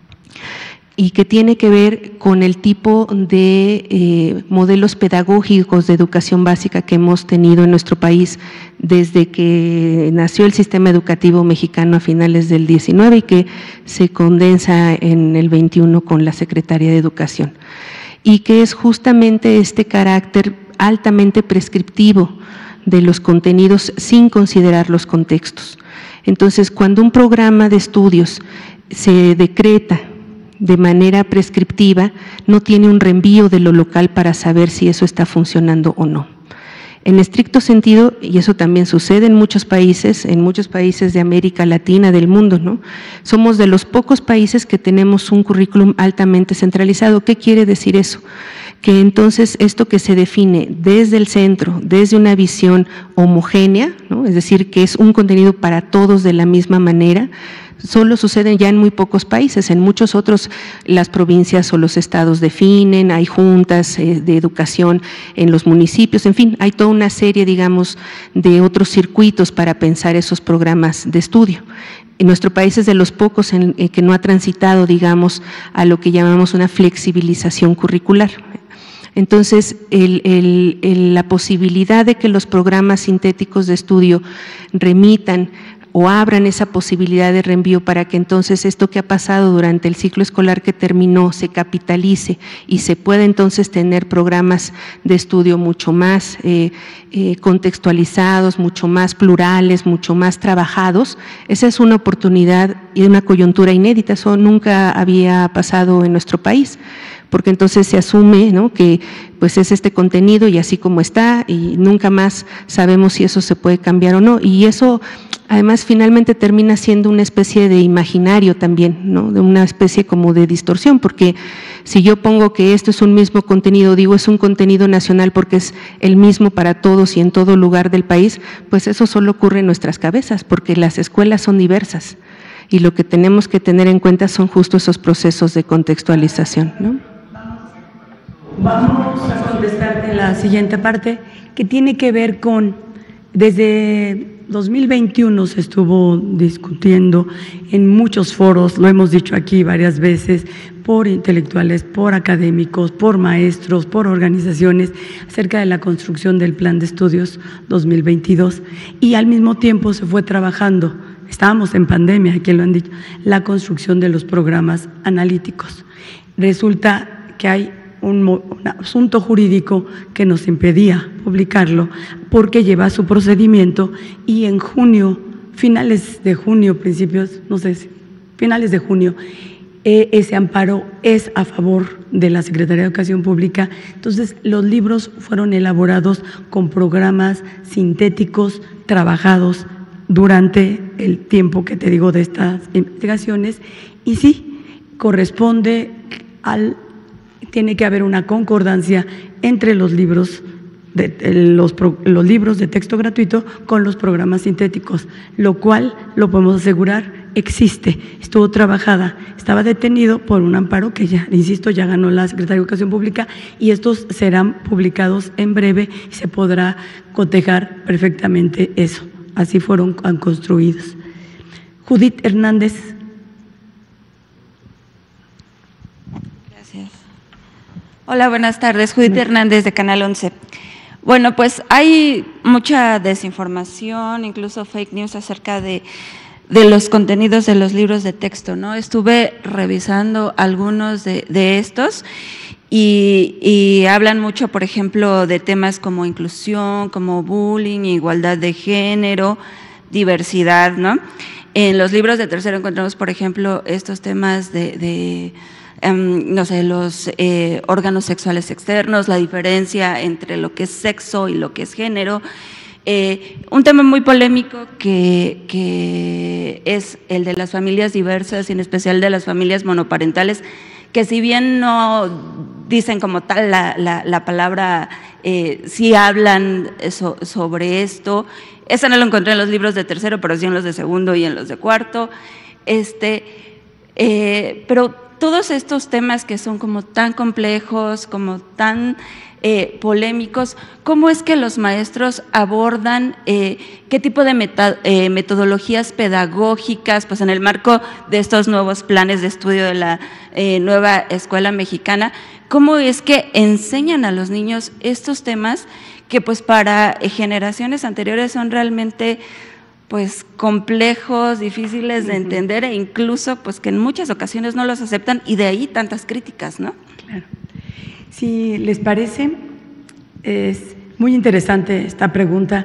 y que tiene que ver con el tipo de eh, modelos pedagógicos de educación básica que hemos tenido en nuestro país desde que nació el sistema educativo mexicano a finales del diecinueve y que se condensa en el veintiuno con la Secretaría de Educación, y que es justamente este carácter altamente prescriptivo de los contenidos sin considerar los contextos. Entonces, cuando un programa de estudios se decreta de manera prescriptiva, no tiene un reenvío de lo local para saber si eso está funcionando o no. En estricto sentido, y eso también sucede en muchos países, en muchos países de América Latina, del mundo, ¿no?, somos de los pocos países que tenemos un currículum altamente centralizado. ¿Qué quiere decir eso? Que entonces esto que se define desde el centro, desde una visión homogénea, ¿no?, es decir, que es un contenido para todos de la misma manera, solo sucede ya en muy pocos países. En muchos otros las provincias o los estados definen, hay juntas eh, de educación en los municipios, en fin, hay toda una serie, digamos, de otros circuitos para pensar esos programas de estudio. En nuestro país es de los pocos en, en que no ha transitado, digamos, a lo que llamamos una flexibilización curricular. Entonces, el, el, el, la posibilidad de que los programas sintéticos de estudio remitan o abran esa posibilidad de reenvío para que entonces esto que ha pasado durante el ciclo escolar que terminó se capitalice y se pueda entonces tener programas de estudio mucho más eh, eh, contextualizados, mucho más plurales, mucho más trabajados. Esa es una oportunidad y una coyuntura inédita, eso nunca había pasado en nuestro país, porque entonces se asume, ¿no?, que pues es este contenido y así como está, y nunca más sabemos si eso se puede cambiar o no, y eso además finalmente termina siendo una especie de imaginario también, ¿no?, de una especie como de distorsión, porque si yo pongo que esto es un mismo contenido, digo es un contenido nacional porque es el mismo para todos y en todo lugar del país, pues eso solo ocurre en nuestras cabezas, porque las escuelas son diversas y lo que tenemos que tener en cuenta son justo esos procesos de contextualización, ¿no? Vamos a contestarte la siguiente parte, que tiene que ver con, desde dos mil veintiuno se estuvo discutiendo en muchos foros, lo hemos dicho aquí varias veces, por intelectuales, por académicos, por maestros, por organizaciones, acerca de la construcción del Plan de Estudios dos mil veintidós, y al mismo tiempo se fue trabajando, estábamos en pandemia, aquí lo han dicho, la construcción de los programas analíticos. Resulta que hay Un, un asunto jurídico que nos impedía publicarlo porque lleva su procedimiento, y en junio, finales de junio, principios, no sé, si, finales de junio, eh, ese amparo es a favor de la Secretaría de Educación Pública. Entonces, los libros fueron elaborados con programas sintéticos trabajados durante el tiempo que te digo de estas investigaciones, y sí, corresponde al tiene que haber una concordancia entre los libros de, los, los libros de texto gratuito con los programas sintéticos, lo cual, lo podemos asegurar, existe, estuvo trabajada, estaba detenido por un amparo que ya, insisto, ya ganó la Secretaría de Educación Pública, y estos serán publicados en breve y se podrá cotejar perfectamente eso. Así fueron construidos. Judith Hernández. Hola, buenas tardes. Judith Hernández, de Canal once. Bueno, pues hay mucha desinformación, incluso fake news acerca de, de los contenidos de los libros de texto, ¿no? Estuve revisando algunos de, de estos y, y hablan mucho, por ejemplo, de temas como inclusión, como bullying, igualdad de género, diversidad, ¿no? En los libros de tercero encontramos, por ejemplo, estos temas de… de Um, no sé, los eh, órganos sexuales externos, la diferencia entre lo que es sexo y lo que es género. Eh, un tema muy polémico que, que es el de las familias diversas y en especial de las familias monoparentales, que si bien no dicen como tal la, la, la palabra, eh, sí hablan so, sobre esto. Eso no lo encontré en los libros de tercero, pero sí en los de segundo y en los de cuarto. Este, eh, pero todos estos temas que son como tan complejos, como tan eh, polémicos, ¿cómo es que los maestros abordan eh, qué tipo de meta, eh, metodologías pedagógicas, pues en el marco de estos nuevos planes de estudio de la eh, nueva escuela mexicana, cómo es que enseñan a los niños estos temas que pues para eh, generaciones anteriores son realmente pues complejos, difíciles de entender e incluso pues que en muchas ocasiones no los aceptan y de ahí tantas críticas, ¿no? Claro. Si les parece, es muy interesante esta pregunta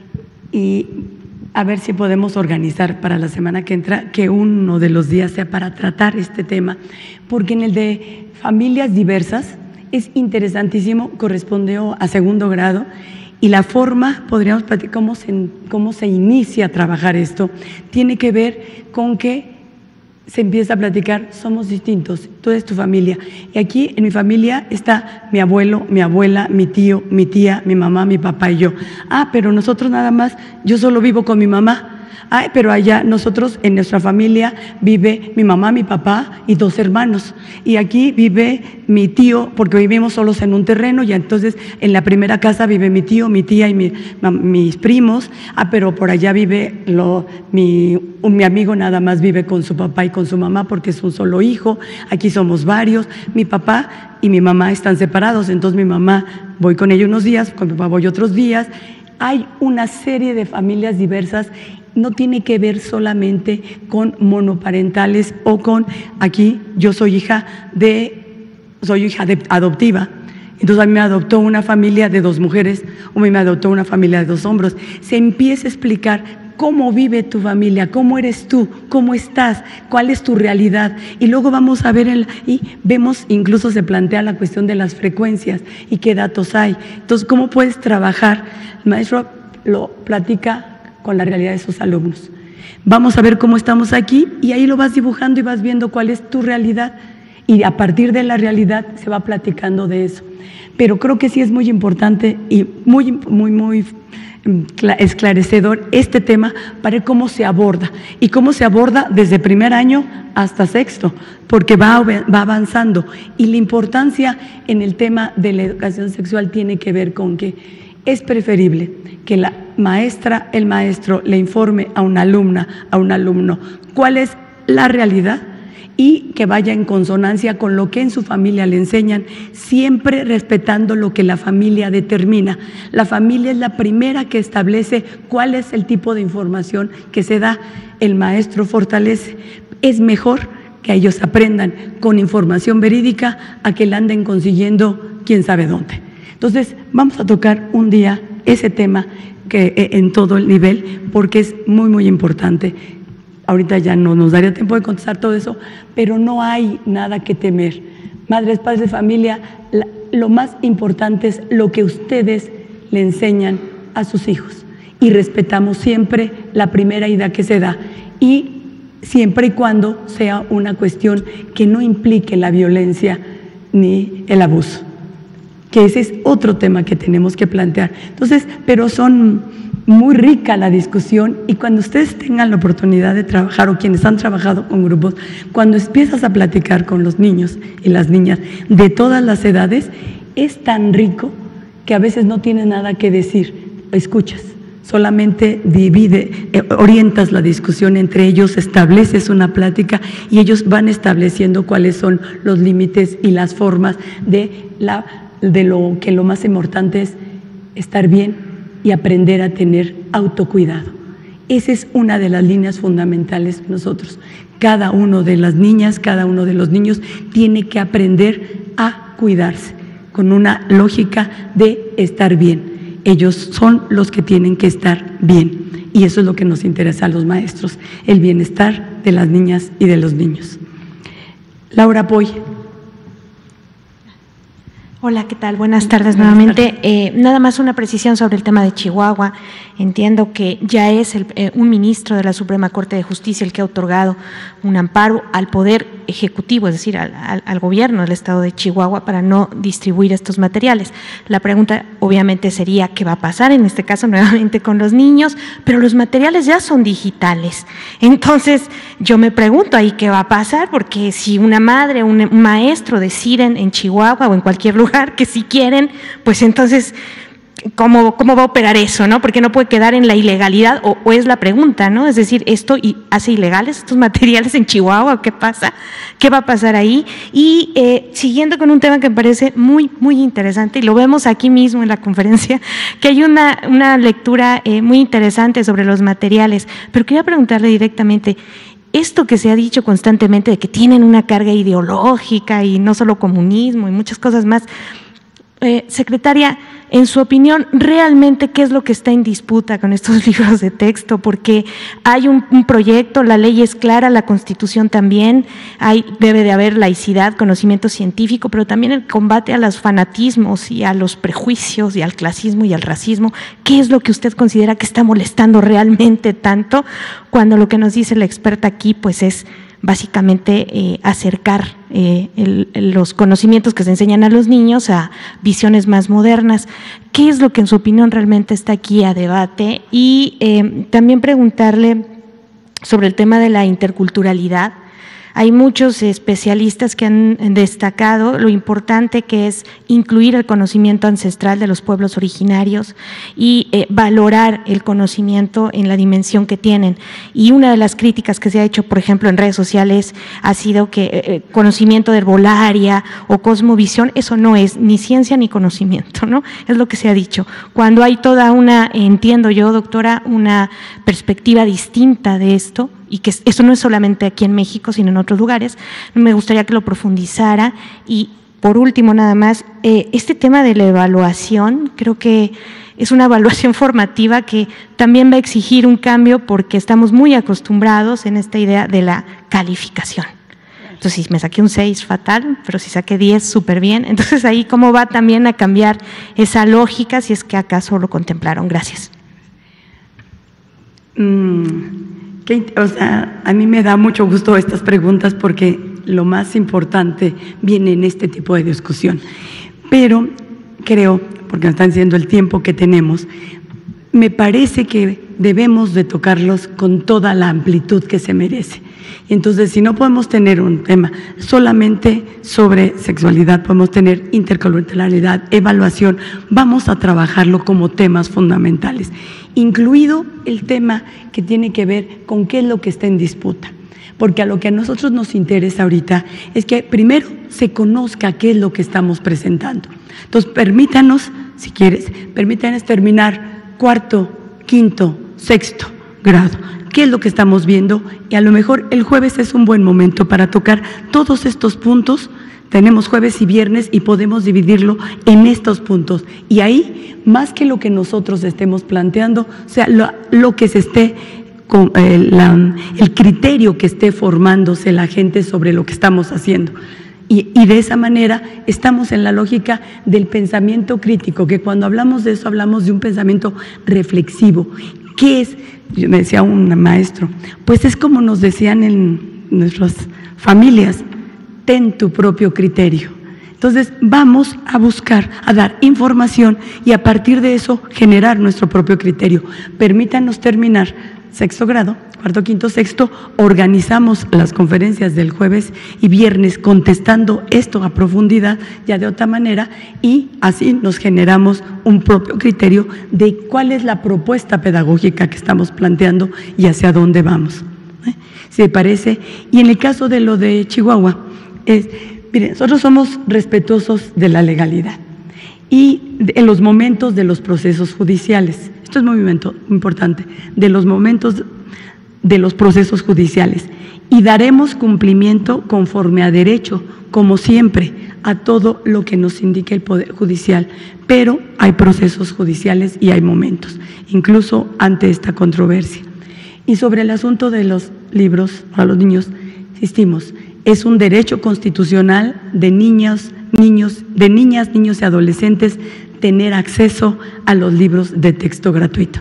y a ver si podemos organizar para la semana que entra que uno de los días sea para tratar este tema, porque en el de familias diversas es interesantísimo, correspondió a segundo grado. Y la forma, podríamos platicar cómo se, cómo se inicia a trabajar esto, tiene que ver con que se empieza a platicar, somos distintos, toda es tu familia. Y aquí en mi familia está mi abuelo, mi abuela, mi tío, mi tía, mi mamá, mi papá y yo. Ah, pero nosotros nada más, yo solo vivo con mi mamá. Ay, pero allá nosotros en nuestra familia vive mi mamá, mi papá y dos hermanos. Y aquí vive mi tío, porque vivimos solos en un terreno, y entonces en la primera casa vive mi tío, mi tía y mi, mis primos. Ah, pero por allá vive lo, mi, mi amigo nada más vive con su papá y con su mamá porque es un solo hijo. Aquí somos varios. Mi papá y mi mamá están separados, entonces mi mamá voy con ella unos días, con mi papá voy otros días. Hay una serie de familias diversas. No tiene que ver solamente con monoparentales o con, aquí yo soy hija de, soy hija de, adoptiva, entonces a mí me adoptó una familia de dos mujeres o a mí me adoptó una familia de dos hombres. Se empieza a explicar cómo vive tu familia, cómo eres tú, cómo estás, cuál es tu realidad. Y luego vamos a ver, el, y vemos, incluso se plantea la cuestión de las frecuencias y qué datos hay. Entonces, ¿cómo puedes trabajar? El maestro lo platica con la realidad de sus alumnos. Vamos a ver cómo estamos aquí y ahí lo vas dibujando y vas viendo cuál es tu realidad y a partir de la realidad se va platicando de eso. Pero creo que sí es muy importante y muy, muy, muy esclarecedor este tema para ver cómo se aborda y cómo se aborda desde primer año hasta sexto, porque va, va avanzando. Y la importancia en el tema de la educación sexual tiene que ver con que es preferible que la maestra, el maestro le informe a una alumna, a un alumno, cuál es la realidad y que vaya en consonancia con lo que en su familia le enseñan, siempre respetando lo que la familia determina. La familia es la primera que establece cuál es el tipo de información que se da. El maestro fortalece. Es mejor que ellos aprendan con información verídica a que la anden consiguiendo quién sabe dónde. Entonces, vamos a tocar un día ese tema que, en todo el nivel, porque es muy, muy importante. Ahorita ya no nos daría tiempo de contestar todo eso, pero no hay nada que temer. Madres, padres de familia, la, lo más importante es lo que ustedes le enseñan a sus hijos. Y respetamos siempre la primera idea que se da. Y siempre y cuando sea una cuestión que no implique la violencia ni el abuso, que ese es otro tema que tenemos que plantear. Entonces, pero son muy rica la discusión y cuando ustedes tengan la oportunidad de trabajar o quienes han trabajado con grupos, cuando empiezas a platicar con los niños y las niñas de todas las edades, es tan rico que a veces no tienes nada que decir, escuchas, solamente divide, eh, orientas la discusión entre ellos, estableces una plática y ellos van estableciendo cuáles son los límites y las formas de la de lo que lo más importante es estar bien y aprender a tener autocuidado. Esa es una de las líneas fundamentales de nosotros. Cada uno de las niñas, cada uno de los niños tiene que aprender a cuidarse, con una lógica de estar bien. Ellos son los que tienen que estar bien y eso es lo que nos interesa a los maestros, el bienestar de las niñas y de los niños. Laura Poy. Hola, ¿qué tal? Buenas tardes nuevamente. Eh, nada más una precisión sobre el tema de Chihuahua. Entiendo que ya es el, eh, un ministro de la Suprema Corte de Justicia el que ha otorgado un amparo al Poder Ejecutivo, es decir, al, al, al gobierno del Estado de Chihuahua para no distribuir estos materiales. La pregunta obviamente sería qué va a pasar en este caso nuevamente con los niños, pero los materiales ya son digitales. Entonces yo me pregunto ahí qué va a pasar, porque si una madre o un, un maestro deciden en Chihuahua o en cualquier lugar que si quieren, pues entonces, ¿cómo, cómo va a operar eso, no? Porque no puede quedar en la ilegalidad, o, o es la pregunta, ¿no? Es decir, ¿esto hace ilegales estos materiales en Chihuahua? ¿Qué pasa? ¿Qué va a pasar ahí? Y eh, siguiendo con un tema que me parece muy, muy interesante, y lo vemos aquí mismo en la conferencia, que hay una, una lectura eh, muy interesante sobre los materiales, pero quería preguntarle directamente, esto que se ha dicho constantemente de que tienen una carga ideológica y no solo comunismo y muchas cosas más, eh, secretaria, en su opinión, ¿realmente qué es lo que está en disputa con estos libros de texto? Porque hay un, un proyecto, la ley es clara, la Constitución también, hay, debe de haber laicidad, conocimiento científico, pero también el combate a los fanatismos y a los prejuicios y al clasismo y al racismo. ¿Qué es lo que usted considera que está molestando realmente tanto cuando lo que nos dice la experta aquí pues es básicamente eh, acercar eh, el, los conocimientos que se enseñan a los niños a visiones más modernas? ¿Qué es lo que en su opinión realmente está aquí a debate? Y eh, también preguntarle sobre el tema de la interculturalidad. Hay muchos especialistas que han destacado lo importante que es incluir el conocimiento ancestral de los pueblos originarios y eh, valorar el conocimiento en la dimensión que tienen. Y una de las críticas que se ha hecho, por ejemplo, en redes sociales ha sido que eh, conocimiento de herbolaria o cosmovisión, eso no es ni ciencia ni conocimiento, ¿no? Es lo que se ha dicho. Cuando hay toda una, entiendo yo, doctora, una perspectiva distinta de esto, y que eso no es solamente aquí en México, sino en otros lugares, me gustaría que lo profundizara. Y por último, nada más, eh, este tema de la evaluación, creo que es una evaluación formativa que también va a exigir un cambio porque estamos muy acostumbrados en esta idea de la calificación. Entonces, si me saqué un seis, fatal, pero si saqué diez, súper bien. Entonces, ahí cómo va también a cambiar esa lógica, si es que acaso lo contemplaron. Gracias. Mm. Que, o sea, a mí me da mucho gusto estas preguntas porque lo más importante viene en este tipo de discusión. Pero creo, porque nos están diciendo el tiempo que tenemos, me parece que debemos de tocarlos con toda la amplitud que se merece. Entonces, si no podemos tener un tema solamente sobre sexualidad, podemos tener interculturalidad, evaluación, vamos a trabajarlo como temas fundamentales, incluido el tema que tiene que ver con qué es lo que está en disputa. Porque a lo que a nosotros nos interesa ahorita es que primero se conozca qué es lo que estamos presentando. Entonces, permítanos, si quieres, permítanos terminar cuarto, quinto, sexto grado. ¿Qué es lo que estamos viendo? Y a lo mejor el jueves es un buen momento para tocar todos estos puntos. Tenemos jueves y viernes y podemos dividirlo en estos puntos. Y ahí, más que lo que nosotros estemos planteando, o sea, lo, lo que se esté, con, eh, la, el criterio que esté formándose la gente sobre lo que estamos haciendo. Y, y de esa manera estamos en la lógica del pensamiento crítico, que cuando hablamos de eso hablamos de un pensamiento reflexivo. ¿Qué es? Yo me decía un maestro, pues es como nos decían en nuestras familias, ten tu propio criterio. Entonces vamos a buscar, a dar información y a partir de eso generar nuestro propio criterio. Permítanos terminar sexto grado, cuarto, quinto, sexto, organizamos las conferencias del jueves y viernes contestando esto a profundidad ya de otra manera y así nos generamos un propio criterio de cuál es la propuesta pedagógica que estamos planteando y hacia dónde vamos. ¿Eh? ¿Se parece? Y en el caso de lo de Chihuahua, es, miren, nosotros somos respetuosos de la legalidad y en los momentos de los procesos judiciales. Esto es muy importante, de los momentos de los procesos judiciales. y daremos cumplimiento conforme a derecho, como siempre, a todo lo que nos indique el Poder Judicial, pero hay procesos judiciales y hay momentos, incluso ante esta controversia. Y sobre el asunto de los libros para los niños, insistimos, es un derecho constitucional de niños, niños, de niñas, niños y adolescentes tener acceso a los libros de texto gratuito.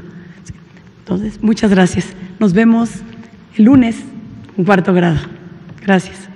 Entonces, muchas gracias. Nos vemos el lunes, en cuarto grado. Gracias.